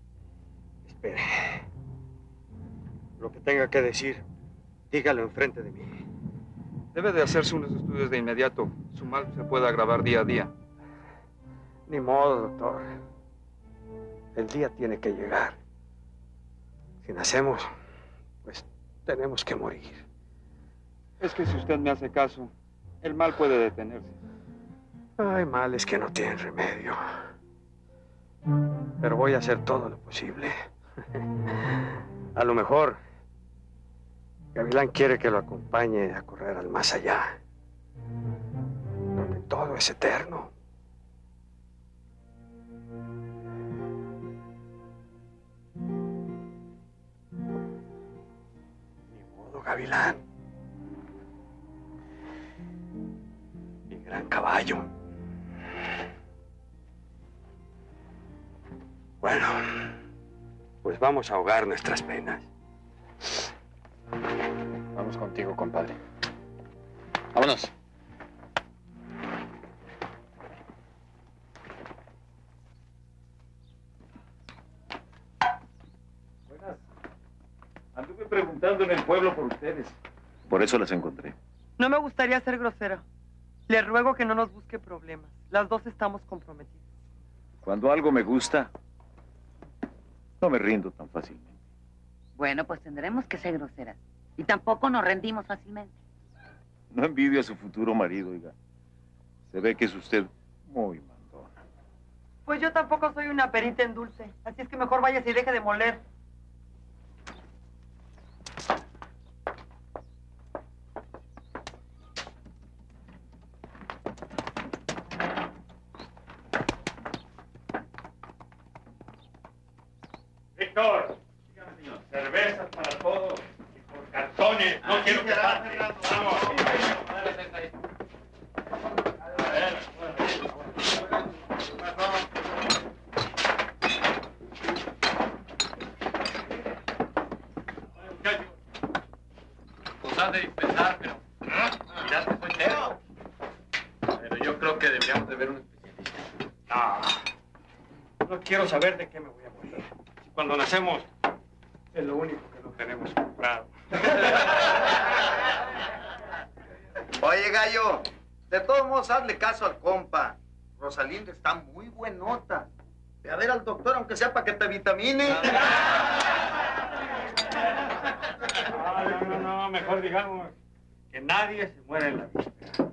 Lo que tenga que decir, dígalo enfrente de mí. Debe de hacerse unos estudios de inmediato. Su mal se puede agravar día a día. Ni modo, doctor. El día tiene que llegar. Si nacemos, pues tenemos que morir. Es que si usted me hace caso, el mal puede detenerse. Hay males que no tienen remedio. Pero voy a hacer todo lo posible. A lo mejor, Gavilán quiere que lo acompañe a correr al más allá, donde todo es eterno. Ni modo, Gavilán. Mi gran caballo. Bueno, pues vamos a ahogar nuestras penas. Vamos contigo, compadre. Vámonos. Buenas. Anduve preguntando en el pueblo por ustedes. Por eso las encontré. No me gustaría ser grosera. Le ruego que no nos busque problemas. Las dos estamos comprometidas. Cuando algo me gusta, no me rindo tan fácilmente. Bueno, pues tendremos que ser groseras. Y tampoco nos rendimos fácilmente. No envidio a su futuro marido, oiga. Se ve que es usted muy mandona. Pues yo tampoco soy una perita en dulce. Así es que mejor váyase y deje de moler. Víctor, dígame, señor. Cervezas para todos y por cartones. No quiero que pase. Vamos. Pues has de dispensar, pero ya te soy cero. Pero yo creo que deberíamos de ver un especialista. No quiero saber de qué me voy a morir. Si cuando nacemos es lo único que no tenemos comprado. Oye, gallo, de todos modos hazle caso al compa. Rosalinda está muy buenota. Ve a ver al doctor, aunque sea para que te vitamine. No, mejor digamos que nadie se muere en la vida.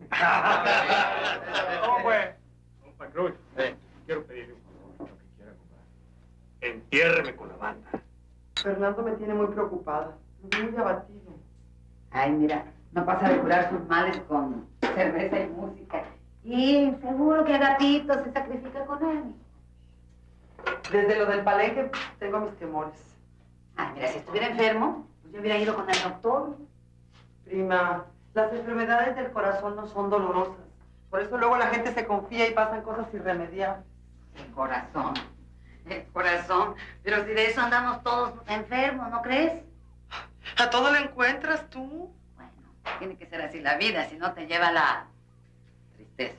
¿Cómo fue? Compa Cruz, quiero pedirle un favor, lo que quiera, compa. Entiérreme con la banda. Fernando me tiene muy preocupada. Muy abatido. Ay, mira, no pasa de curar sus males con cerveza y música. Y seguro que Agapito se sacrifica con él. Desde lo del palenque tengo mis temores. Ay, mira, si estuviera enfermo, pues yo hubiera ido con el doctor. Prima, las enfermedades del corazón no son dolorosas. Por eso luego la gente se confía y pasan cosas irremediables. El corazón. Pero si de eso andamos todos enfermos, ¿no crees? ¿A todo le encuentras tú? Bueno, tiene que ser así la vida, si no te lleva la tristeza.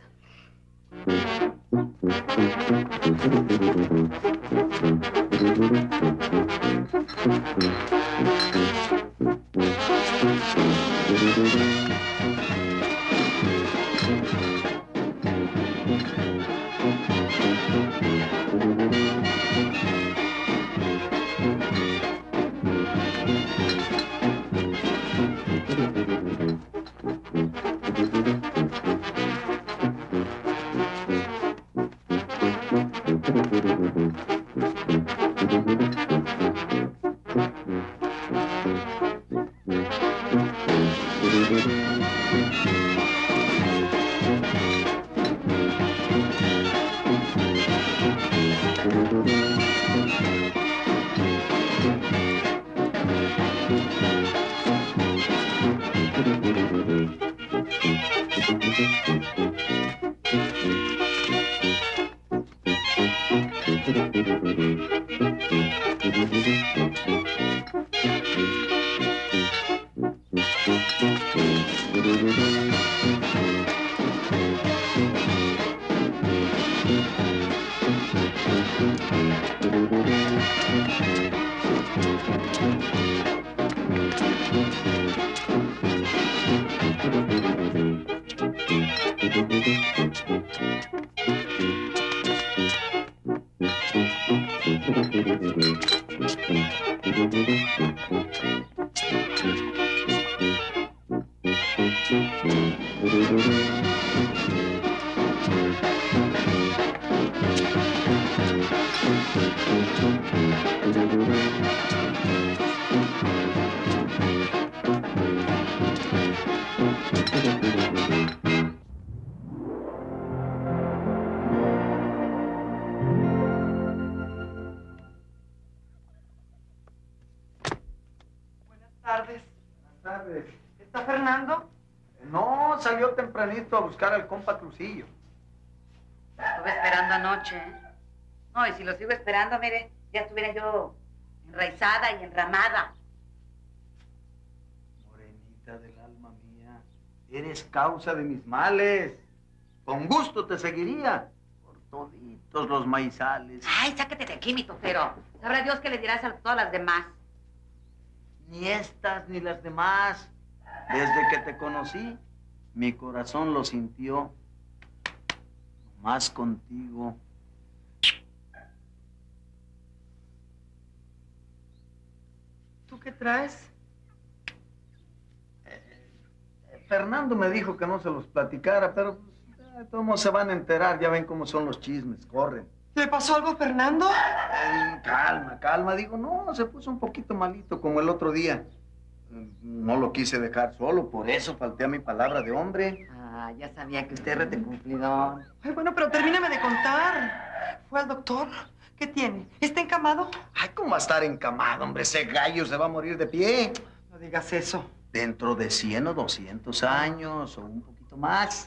¿Está Fernando? No, salió tempranito a buscar al compa Crucillo. Estuve esperando anoche, ¿eh? No, y si lo sigo esperando, mire, ya estuviera yo enraizada y enramada. Morenita del alma mía, eres causa de mis males. Con gusto te seguiría por toditos los maizales. Ay, sácate de aquí, mi tofero. Sabrá Dios que le dirás a todas las demás. Ni estas ni las demás. Desde que te conocí, mi corazón lo sintió. Más contigo. ¿Tú qué traes? Fernando me dijo que no se los platicara, pero pues, todos se van a enterar. Ya ven cómo son los chismes, corren. ¿Le pasó algo a Fernando? Calma, calma. Digo, no, se puso un poquito malito como el otro día. No lo quise dejar solo, por eso falté a mi palabra de hombre. Ah, ya sabía que usted era de cumplidor. Ay, bueno, pero termíname de contar. ¿Fue al doctor? ¿Qué tiene? ¿Está encamado? Ay, ¿cómo va a estar encamado, hombre? Ese gallo se va a morir de pie. No digas eso. Dentro de 100 o 200 años, o un poquito más.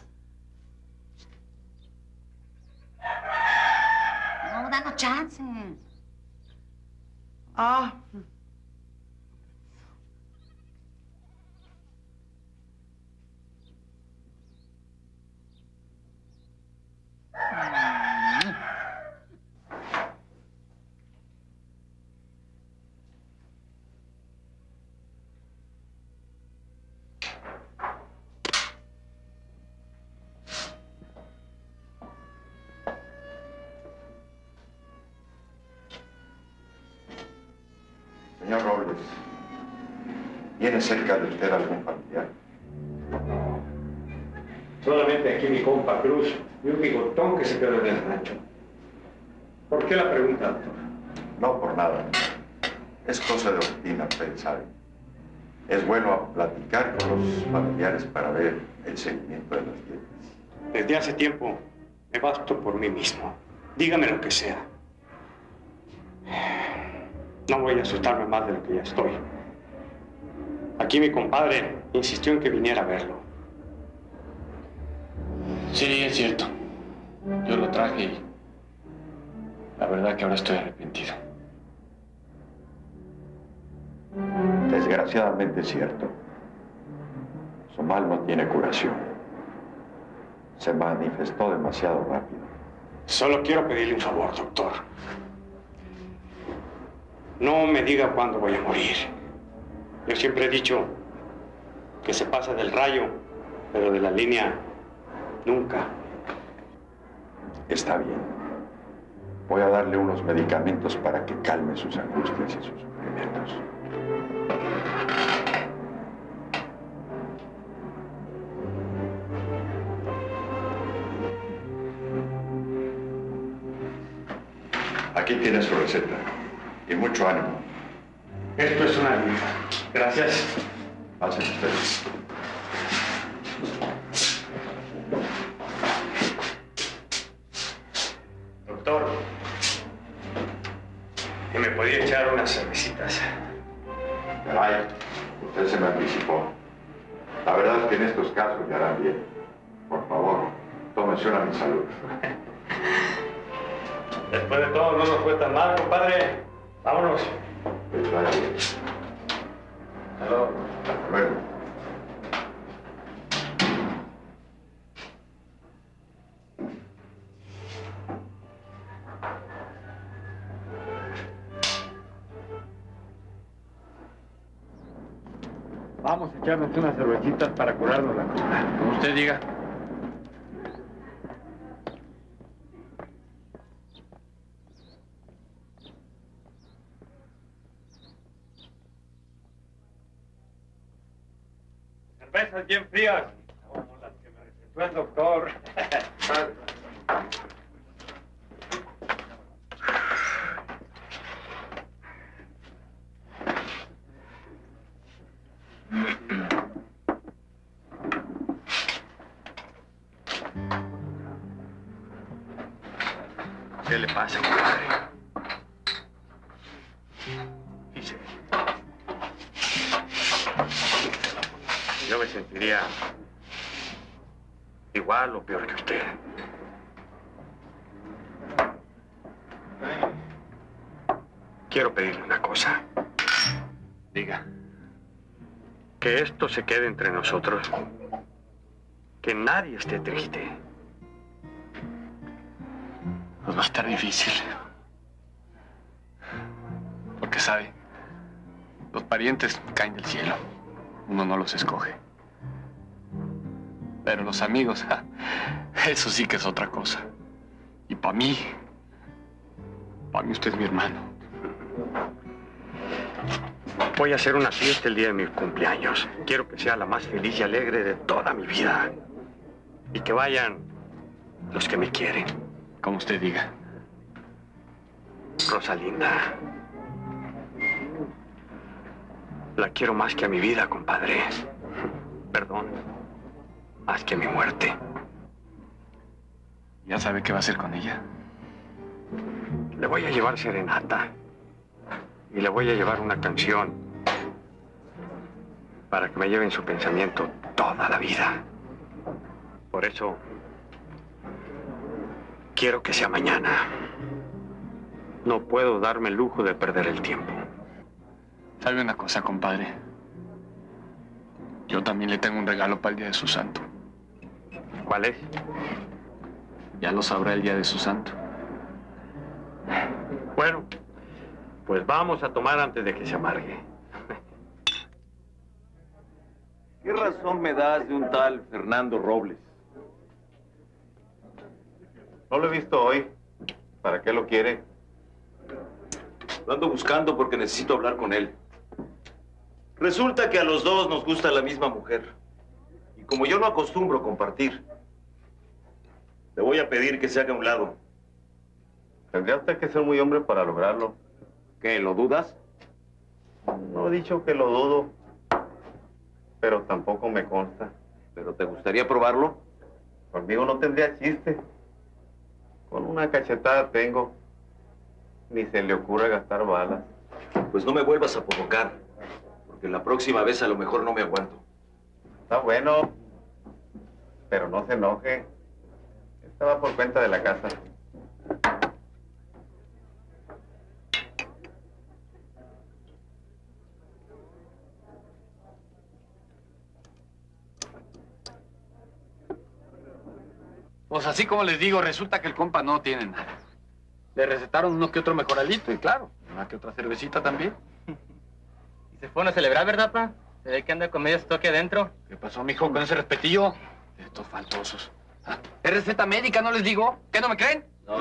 No, danos chance. Ah. Señor Robles, ¿viene cerca de usted algún familiar? No. Solamente aquí mi compa Cruz y un bigotón que se quedó en el rancho. ¿Por qué la pregunta, doctor? No por nada. Es cosa de rutina, usted sabe. Es bueno platicar con los familiares para ver el seguimiento de las dietas. Desde hace tiempo me basto por mí mismo. Dígame lo que sea. No voy a asustarme más de lo que ya estoy. Aquí mi compadre insistió en que viniera a verlo. Sí, es cierto. Yo lo traje y la verdad que ahora estoy arrepentido. Desgraciadamente es cierto. Su mal no tiene curación. Se manifestó demasiado rápido. Solo quiero pedirle un favor, doctor. No me diga cuándo voy a morir. Yo siempre he dicho que se pasa del rayo, pero de la línea nunca. Está bien. Voy a darle unos medicamentos para que calme sus angustias y sus sufrimientos. Aquí tiene su receta. Y mucho ánimo. Esto es una ayuda. Gracias. Pasen ustedes. Doctor, ¿que me podía echar unas cervecitas? Caray, usted se me anticipó. La verdad es que en estos casos ya harán bien. Por favor, tómense una a mi salud. Después de todo, no nos fue tan mal, compadre. Vámonos. Pues vaya bien. Hasta luego. Hasta luego. Vamos a echarnos unas cervecitas para curarnos la cruda. Como usted diga. Cervezas bien frías, como las que me recetó el doctor. ¿Qué le pasa, compadre? Dice. Yo me sentiría igual o peor que usted. Quiero pedirle una cosa. Diga. Que esto se quede entre nosotros. Que nadie esté triste. Pues va a estar difícil. Porque sabe, los parientes caen del cielo. Uno no los escoge. Pero los amigos, eso sí que es otra cosa. Y para mí usted es mi hermano. Voy a hacer una fiesta el día de mi cumpleaños. Quiero que sea la más feliz y alegre de toda mi vida. Y que vayan los que me quieren. Como usted diga. Rosalinda. La quiero más que a mi vida, compadre. Perdón. Más que a mi muerte. ¿Ya sabe qué va a hacer con ella? Le voy a llevar serenata. Y le voy a llevar una canción. Para que me lleve en su pensamiento toda la vida. Por eso, quiero que sea mañana. No puedo darme el lujo de perder el tiempo. ¿Sabe una cosa, compadre? Yo también le tengo un regalo para el día de su santo. ¿Cuál es? Ya lo sabrá el día de su santo. Bueno, pues vamos a tomar antes de que se amargue. ¿Qué razón me das de un tal Fernando Robles? No lo he visto hoy. ¿Para qué lo quiere? Lo ando buscando porque necesito hablar con él. Resulta que a los dos nos gusta la misma mujer. Y como yo no acostumbro compartir, le voy a pedir que se haga a un lado. Tendría usted que ser muy hombre para lograrlo. ¿Qué, lo dudas? No he dicho que lo dudo, pero tampoco me consta. ¿Pero te gustaría probarlo? Conmigo no tendría chiste. Con una cachetada tengo. Ni se le ocurre gastar balas. Pues no me vuelvas a provocar, porque la próxima vez a lo mejor no me aguanto. Está bueno, pero no se enoje. Estaba por cuenta de la casa. Pues así como les digo, resulta que el compa no tiene nada. Le recetaron uno que otro mejoralito y claro, una que otra cervecita también. Y se fueron a celebrar, ¿verdad, pa? Se ve que anda con medio estoque adentro. ¿Qué pasó, mijo, con ese respetillo? De estos faltosos. ¿Es receta médica, no les digo? ¿Qué, no me creen? No.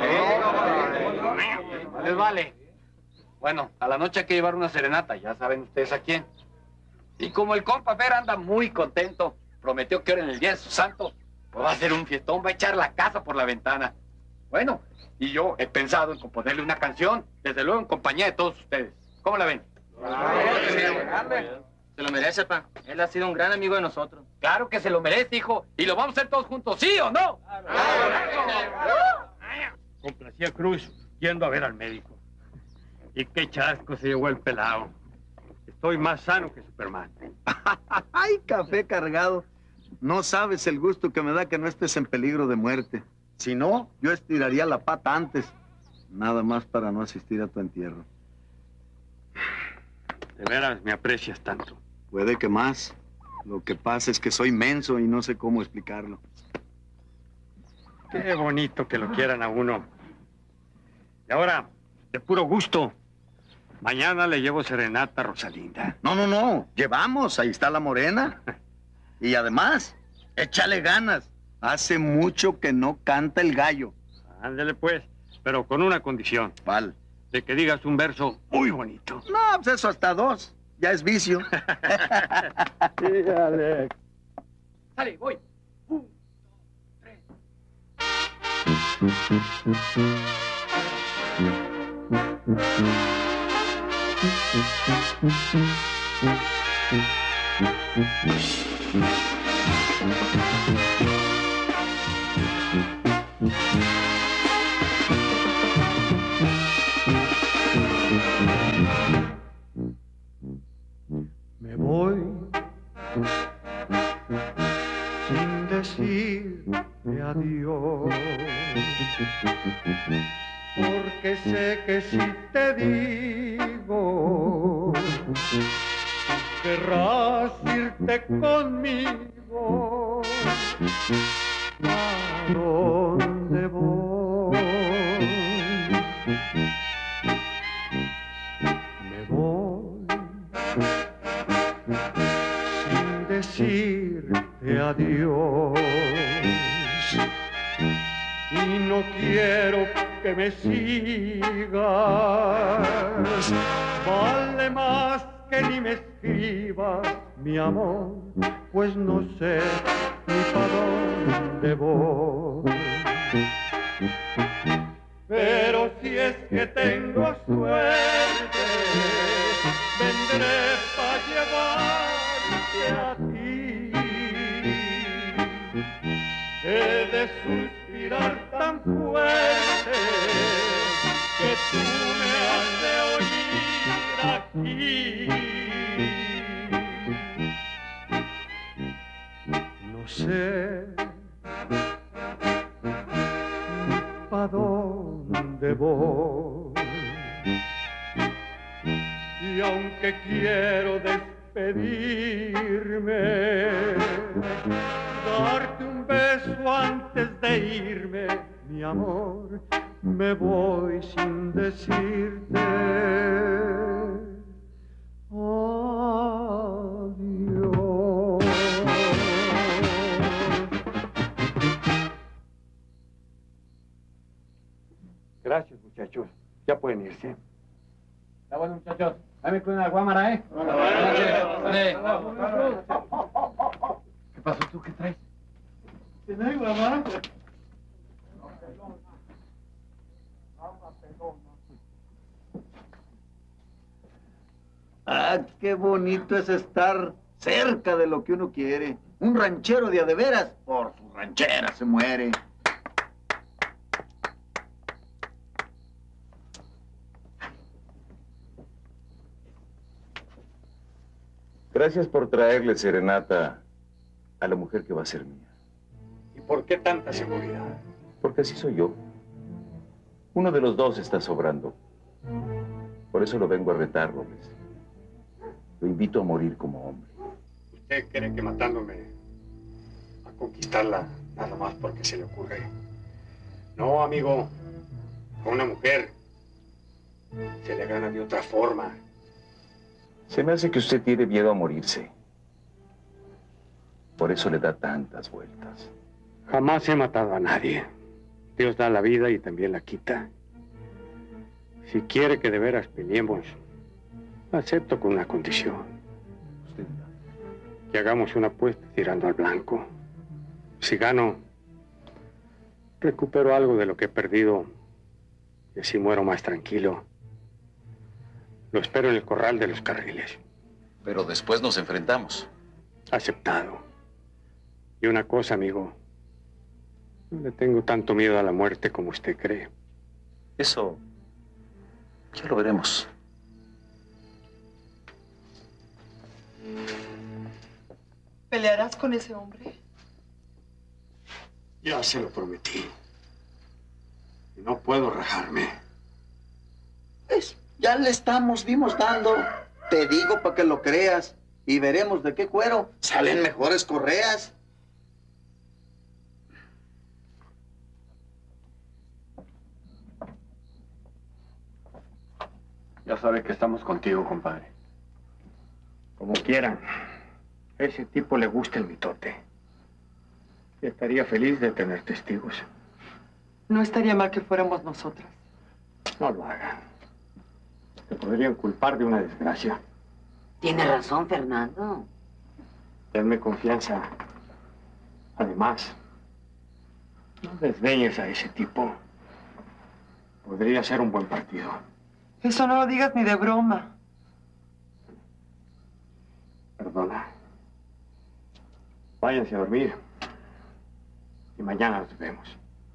Les vale. Bueno, a la noche hay que llevar una serenata, ya saben ustedes a quién. Y como el compa Fer anda muy contento, prometió que ahora en el día de su santo, pues va a hacer un fiestón, va a echar la casa por la ventana. Bueno, y yo he pensado en componerle una canción, desde luego en compañía de todos ustedes. ¿Cómo la ven? Se lo merece, pa. Él ha sido un gran amigo de nosotros. Claro que se lo merece, hijo. Y lo vamos a hacer todos juntos, ¿sí o no? Complacía Cruz yendo a ver al médico. Y qué chasco se llevó el pelado. Estoy más sano que Superman. ¡Ay, café cargado! No sabes el gusto que me da que no estés en peligro de muerte. Si no, yo estiraría la pata antes. Nada más para no asistir a tu entierro. De veras me aprecias tanto. Puede que más. Lo que pasa es que soy menso y no sé cómo explicarlo. Qué bonito que lo quieran a uno. Y ahora, de puro gusto, mañana le llevo serenata a Rosalinda. No. Llevamos, ahí está la morena. Y además, échale ganas. Hace mucho que no canta el gallo. Ándale pues, pero con una condición. ¿Cuál? De que digas un verso muy bonito. No, pues eso hasta 2. Ya es vicio. Sí, Alex. Sale, voy. 1, Me voy sin decirte adiós, porque sé que si te digo, querrás irte conmigo. ¿A dónde voy? Me voy sin decirte adiós, y no quiero que me sigas. Vale más que ni me escribas, mi amor, pues no sé ni para dónde voy. Pero si es que tengo suerte, vendré para llevarte a ti. He de suspirar tan fuerte que tú me has de oír aquí. No sé pa' dónde voy, y aunque quiero despedirme, darte un beso antes de irme, mi amor, me voy sin decirte adiós. Gracias, muchachos. Ya pueden irse. Está bueno, muchachos. Dame con una guámara, ¿eh? ¿Qué pasó tú? ¿Qué traes? ¿Tienes guámara? Ah, qué bonito es estar cerca de lo que uno quiere. Un ranchero de a de veras, por su ranchera se muere. Gracias por traerle serenata a la mujer que va a ser mía. ¿Y por qué tanta seguridad? Porque así soy yo. Uno de los dos está sobrando. Por eso lo vengo a retar, Robles. Lo invito a morir como hombre. ¿Usted cree que matándome a conquistarla nada más porque se le ocurre? No, amigo. A una mujer se le gana de otra forma. Se me hace que usted tiene miedo a morirse. Por eso le da tantas vueltas. Jamás he matado a nadie. Dios da la vida y también la quita. Si quiere que de veras peleemos, acepto con una condición. Usted dirá. Que hagamos una apuesta tirando al blanco. Si gano, recupero algo de lo que he perdido y así muero más tranquilo. Lo espero en el corral de los carriles. Pero después nos enfrentamos. Aceptado. Y una cosa, amigo. No le tengo tanto miedo a la muerte como usted cree. Eso ya lo veremos. ¿Pelearás con ese hombre? Ya se lo prometí. Y no puedo rajarme. Pues ya le dimos dando. Te digo para que lo creas. Y veremos de qué cuero salen mejores correas. Ya sabe que estamos contigo, compadre. Como quieran. A ese tipo le gusta el mitote. Y estaría feliz de tener testigos. No estaría mal que fuéramos nosotras. No lo hagan. Te podrían culpar de una desgracia. Tiene razón, Fernando. Denme confianza. Además, no desdeñes a ese tipo. Podría ser un buen partido. Eso no lo digas ni de broma. Perdona. Váyanse a dormir. Y mañana nos vemos.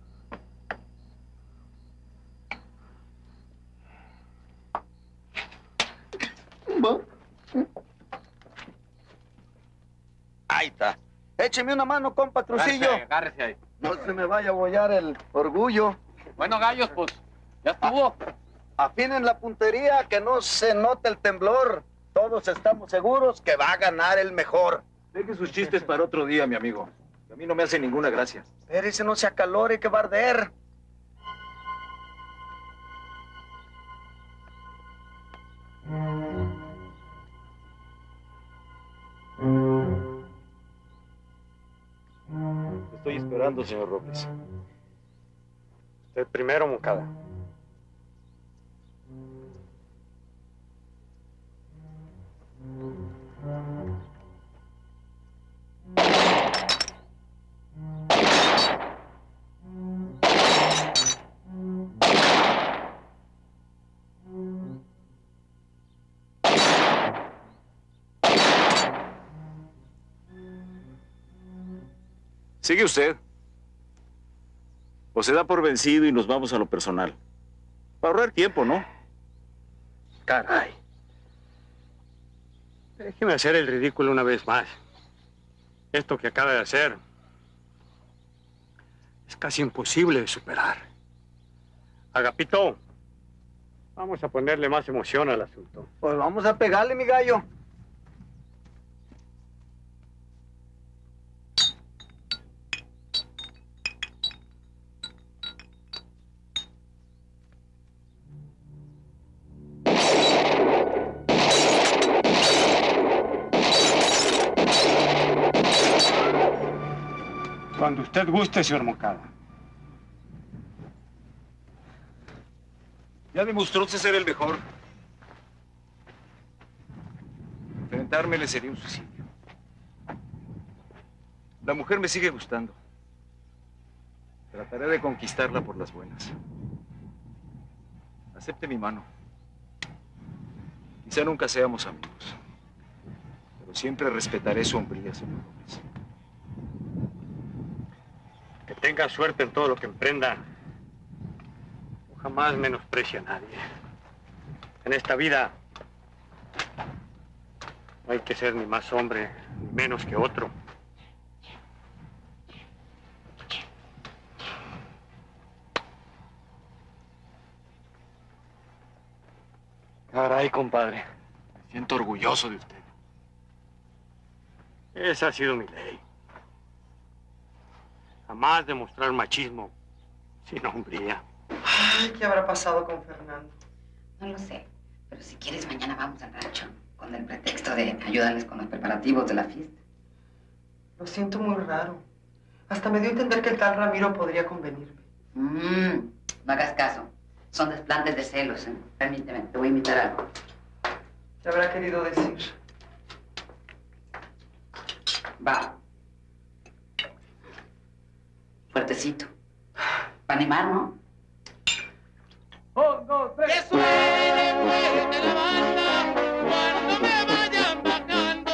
Ahí está. Écheme una mano, compa Crucillo. Agárrese ahí. No se me vaya a bollar el orgullo. Bueno, gallos, pues, ya estuvo. Afinen la puntería, que no se note el temblor. Todos estamos seguros que va a ganar el mejor. Deje sus chistes para otro día, mi amigo. A mí no me hace ninguna gracia. Espérese, no se acalore, que va a arder. Estoy esperando, señor Robles. Usted primero, Moncada. ¿Sigue usted? ¿O se da por vencido y nos vamos a lo personal? Para ahorrar tiempo, ¿no? Caray. Déjeme hacer el ridículo una vez más. Esto que acaba de hacer es casi imposible de superar. Agapito, vamos a ponerle más emoción al asunto. Pues vamos a pegarle, mi gallo. Cuando usted guste, señor Moncada. Ya demostró ser el mejor. Enfrentármele sería un suicidio. La mujer me sigue gustando. Trataré de conquistarla por las buenas. Acepte mi mano. Quizá nunca seamos amigos, pero siempre respetaré su hombría, señor Robles. Que tenga suerte en todo lo que emprenda. Jamás menosprecia a nadie. En esta vida no hay que ser ni más hombre ni menos que otro. Caray, compadre. Me siento orgulloso de usted. Esa ha sido mi ley. Jamás demostrar machismo sin hombría. Ay, ¿qué habrá pasado con Fernando? No lo sé, pero si quieres mañana vamos al rancho con el pretexto de ayudarles con los preparativos de la fiesta. Lo siento muy raro. Hasta me dio a entender que el tal Ramiro podría convenirme. No hagas caso. Son desplantes de celos, ¿eh? Permíteme, te voy a invitar a algo. ¿Qué habrá querido decir? Va. Fuertecito. Para animar, ¿no? 1, 2, 3. ¡Que suene fuerte la banda cuando me vayan bajando!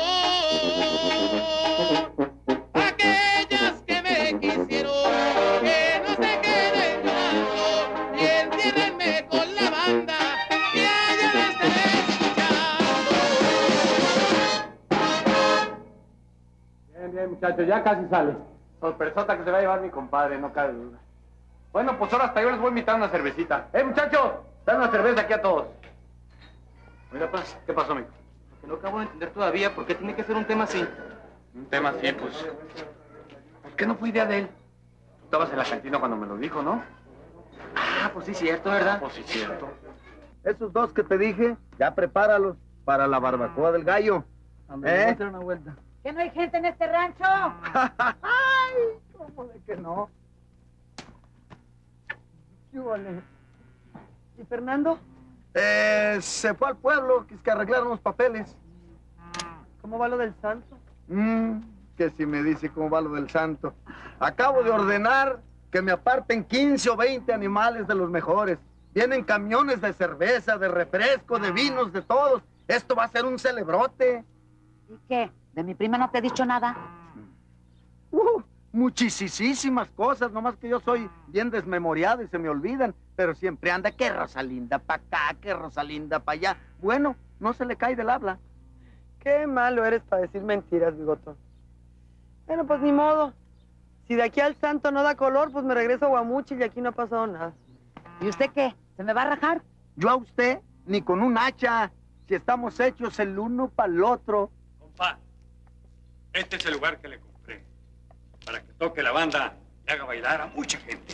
Aquellas que me quisieron, que no se queden llorando, y entiéndenme con la banda, que allá me estén escuchando. muchachos, ya casi sale. Sorpresota que se va a llevar mi compadre, no cabe duda. Bueno, pues ahora hasta yo les voy a invitar una cervecita. Muchachos! Dan una cerveza aquí a todos. Oiga, Paz, ¿qué pasó, amigo? Lo que no acabo de entender todavía, ¿por qué tiene que ser un tema así? Un tema así, pues... ¿Por qué no fue idea de él? Tú estabas en la cantina cuando me lo dijo, ¿no? Ah, pues sí, cierto, ¿verdad? Pues sí, cierto. Esos dos que te dije, ya prepáralos para la barbacoa del gallo. Voy a hacer una vuelta. ¿Que no hay gente en este rancho? ¡Ay! ¿Cómo de que no? ¿Qué vale? ¿Y Fernando? Se fue al pueblo, que arreglaron los papeles. ¿Cómo va lo del santo? Que si me dice cómo va lo del santo. Acabo de ordenar que me aparten 15 o 20 animales de los mejores. Vienen camiones de cerveza, de refresco, de vinos, de todos. Esto va a ser un celebrote. ¿Y qué? ¿De mi prima no te he dicho nada? Muchísimas cosas, nomás que yo soy bien desmemoriado y se me olvidan. Pero siempre anda que Rosalinda para acá, que Rosalinda para allá. Bueno, no se le cae del habla. Qué malo eres para decir mentiras, bigotón. Bueno, pues ni modo. Si de aquí al santo no da color, pues me regreso a Guamuchil y aquí no ha pasado nada. ¿Y usted qué? ¿Se me va a rajar? Yo a usted, ni con un hacha. Si estamos hechos el uno para el otro. Compa, este es el lugar que le compré. Para que toque la banda y haga bailar a mucha gente.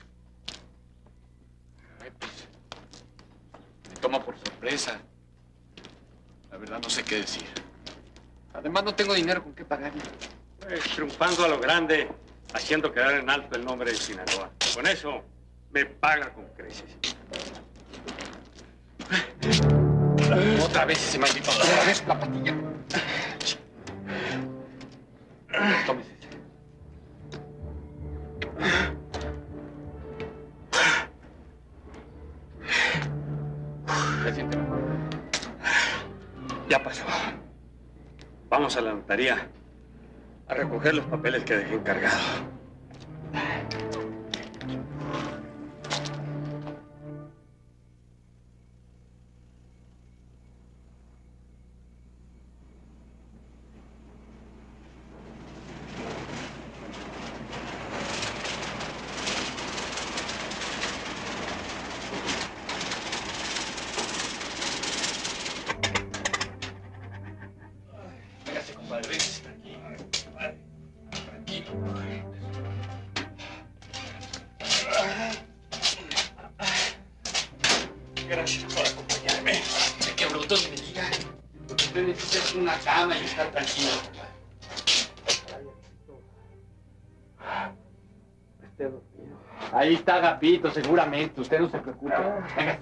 Ay, pues, me toma por sorpresa. La verdad no sé qué decir. Además no tengo dinero con qué pagarle. Pues, triunfando a lo grande, haciendo quedar en alto el nombre de Sinaloa. Con eso me paga con creces. Otra vez ese maldito. Otra vez la patilla. Tómese. ¿Se siente mejor? Ya pasó. Vamos a la notaría a recoger los papeles que dejé encargados. Gracias por acompañarme. De que bruto ni me diga. Lo que usted necesita es una cama y estar tranquilo. Esté dormido. Ahí está Agapito, seguramente. Usted no se preocupe. Venga.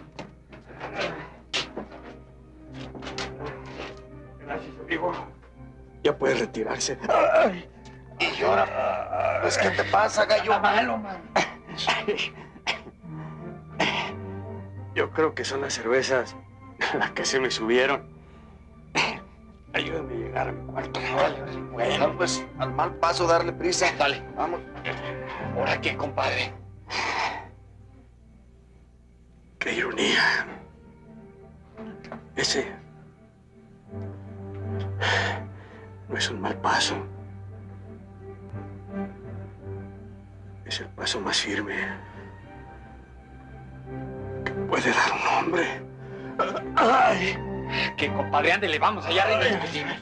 Gracias, amigo. Ya puede retirarse. Ay, y llora. Pues, ¿qué te pasa, gallo? Está malo, man. Yo creo que son las cervezas las que se me subieron. Ayúdame a llegar a mi cuarto. Bueno, pues al mal paso darle prisa. Dale. Vamos. ¿Ahora qué, compadre? Qué ironía. Ese no es un mal paso. Es el paso más firme que puede dar un hombre. ¡Ay! Que compadre, ándele, vamos allá arriba y discutimos.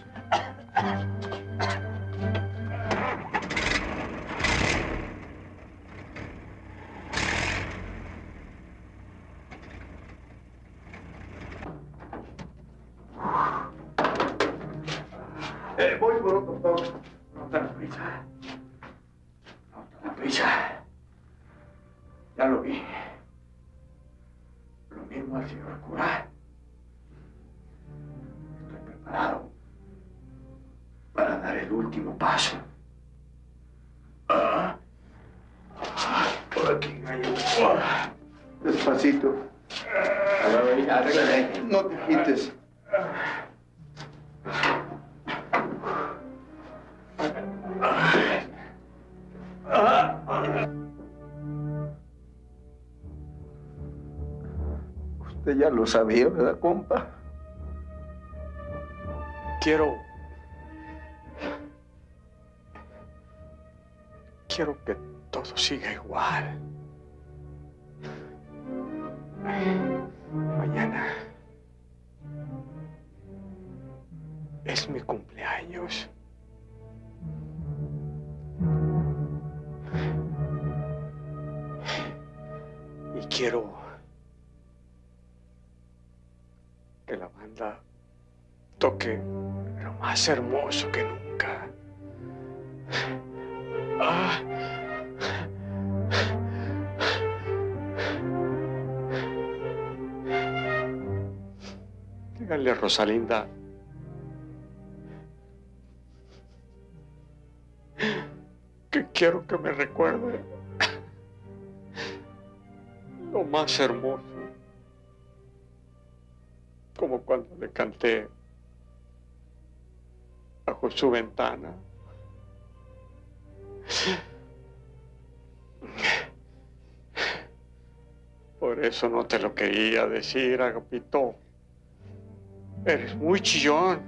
Voy por otro toque. No te la prisa. No te la prisa. Ya lo vi. Lo mismo al señor cura. Estoy preparado para dar el último paso. Por aquí, gallo. Despacito. No te quites. Usted ya lo sabía, ¿verdad, compa? Quiero quiero que todo siga igual. Mañana es mi cumpleaños. Y quiero que la banda toque lo más hermoso que nunca. Ah. Díganle a Rosalinda que quiero que me recuerde lo más hermoso, como cuando le canté bajo su ventana. Por eso no te lo quería decir, Agapito. Eres muy chillón.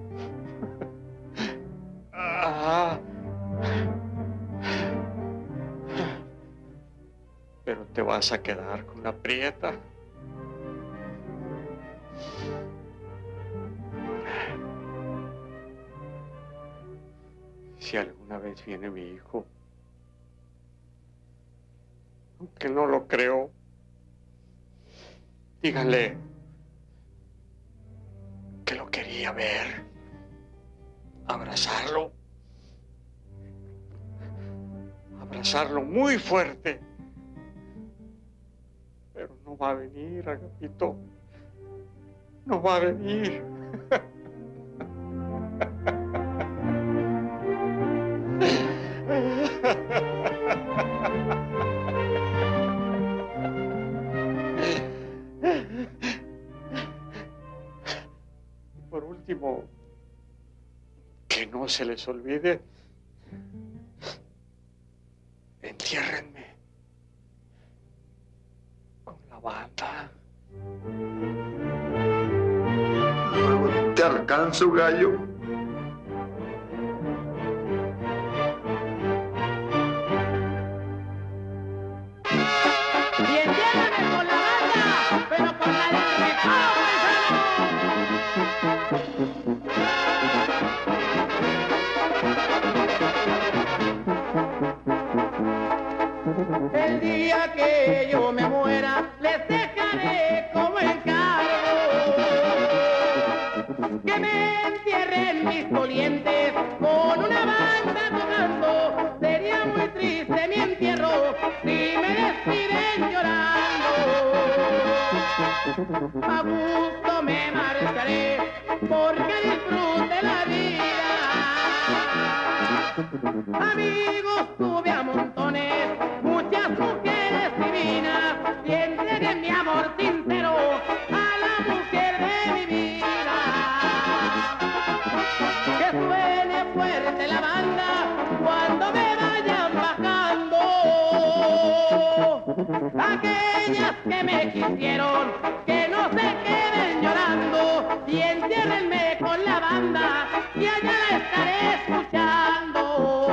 Ah. Pero te vas a quedar con la prieta. Si alguna vez viene mi hijo, aunque no lo creo, díganle que lo quería ver, abrazarlo muy fuerte. Pero no va a venir, Agapito, no va a venir. Por último, que no se les olvide, entiérrenme con la banda. Luego te alcanzo, gallo. Y entiérrame con la banda, pero con la del Recodo, el día que yo me muera, les dejaré como encargo que me entierren mis dolientes con una banda tocando. Sería muy triste mi entierro si me despiden llorando. A gusto me marcharé porque disfrute la vida. Amigos tuve a montones, muchas mujeres divinas, y entregué mi amor sincero a la mujer de mi vida. Que suene fuerte la banda cuando me vayan bajando. Aquellas que me quisieron, que no se queden llorando, y entiérrenme con la banda y allá la estaré escuchando.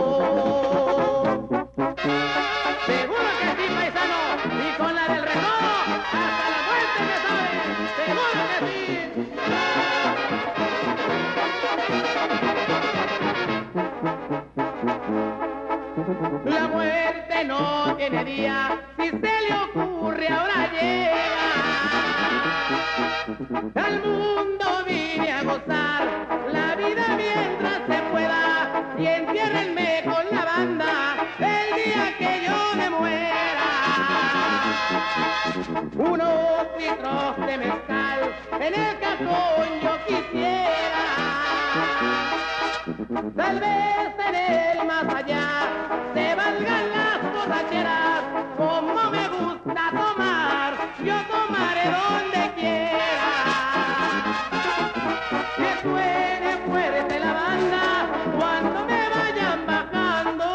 Seguro que sí, paisano, y con la del Recodo hasta la muerte me sabe, seguro que sí. La muerte no tiene día, si se le ocurre ahora llega. Al mundo vine a gozar la vida mientras se pueda, y entiérrenme con la banda el día que yo me muera. Unos litros de mezcal en el cajón yo quisiera, tal vez en el más allá se valgan las borracheras. Como me gusta tomar, yo tomaré donde quiera. Que suene fuerte la banda cuando me vayan bajando.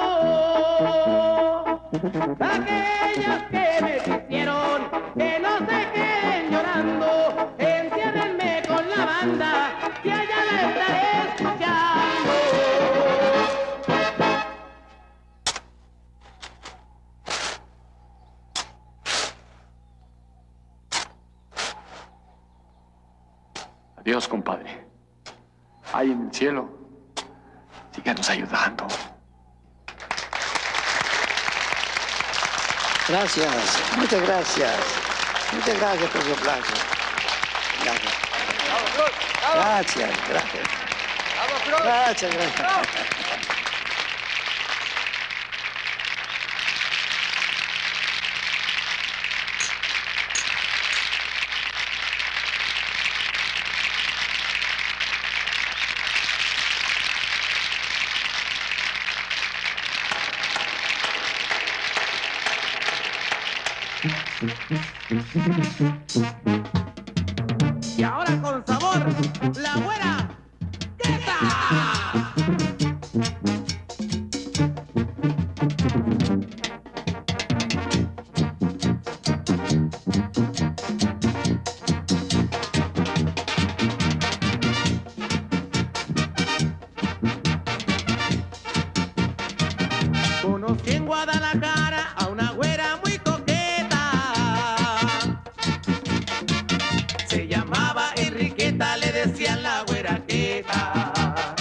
Aquellas que me quisieron, que no se queden llorando, entiérrenme con la banda y allá la estaré escuchando. Adiós, compadre. Ahí en el cielo, síganos ayudando. Gracias, muchas gracias. Muchas gracias por su aplauso. Gracias. Gracias, gracias. Gracias, gracias. Y ahora con sabor, la güera Queta. Conocí en Guadalajara a una güera muy coqueta. Se llamaba Enriqueta, le decían la güera Queta.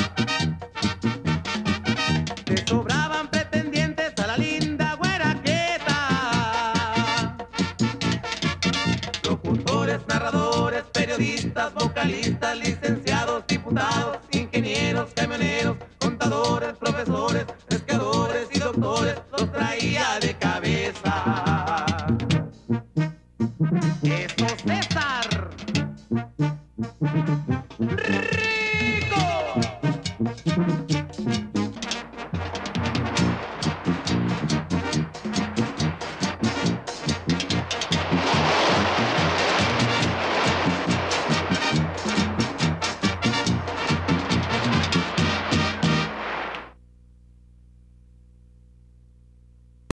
Le sobraban pretendientes a la linda güera Queta. Locutores, narradores, periodistas, vocalistas, licenciados, diputados, ingenieros, camioneros, contadores, profesores, pescadores y doctores, los traía de cabeza. Eso, César.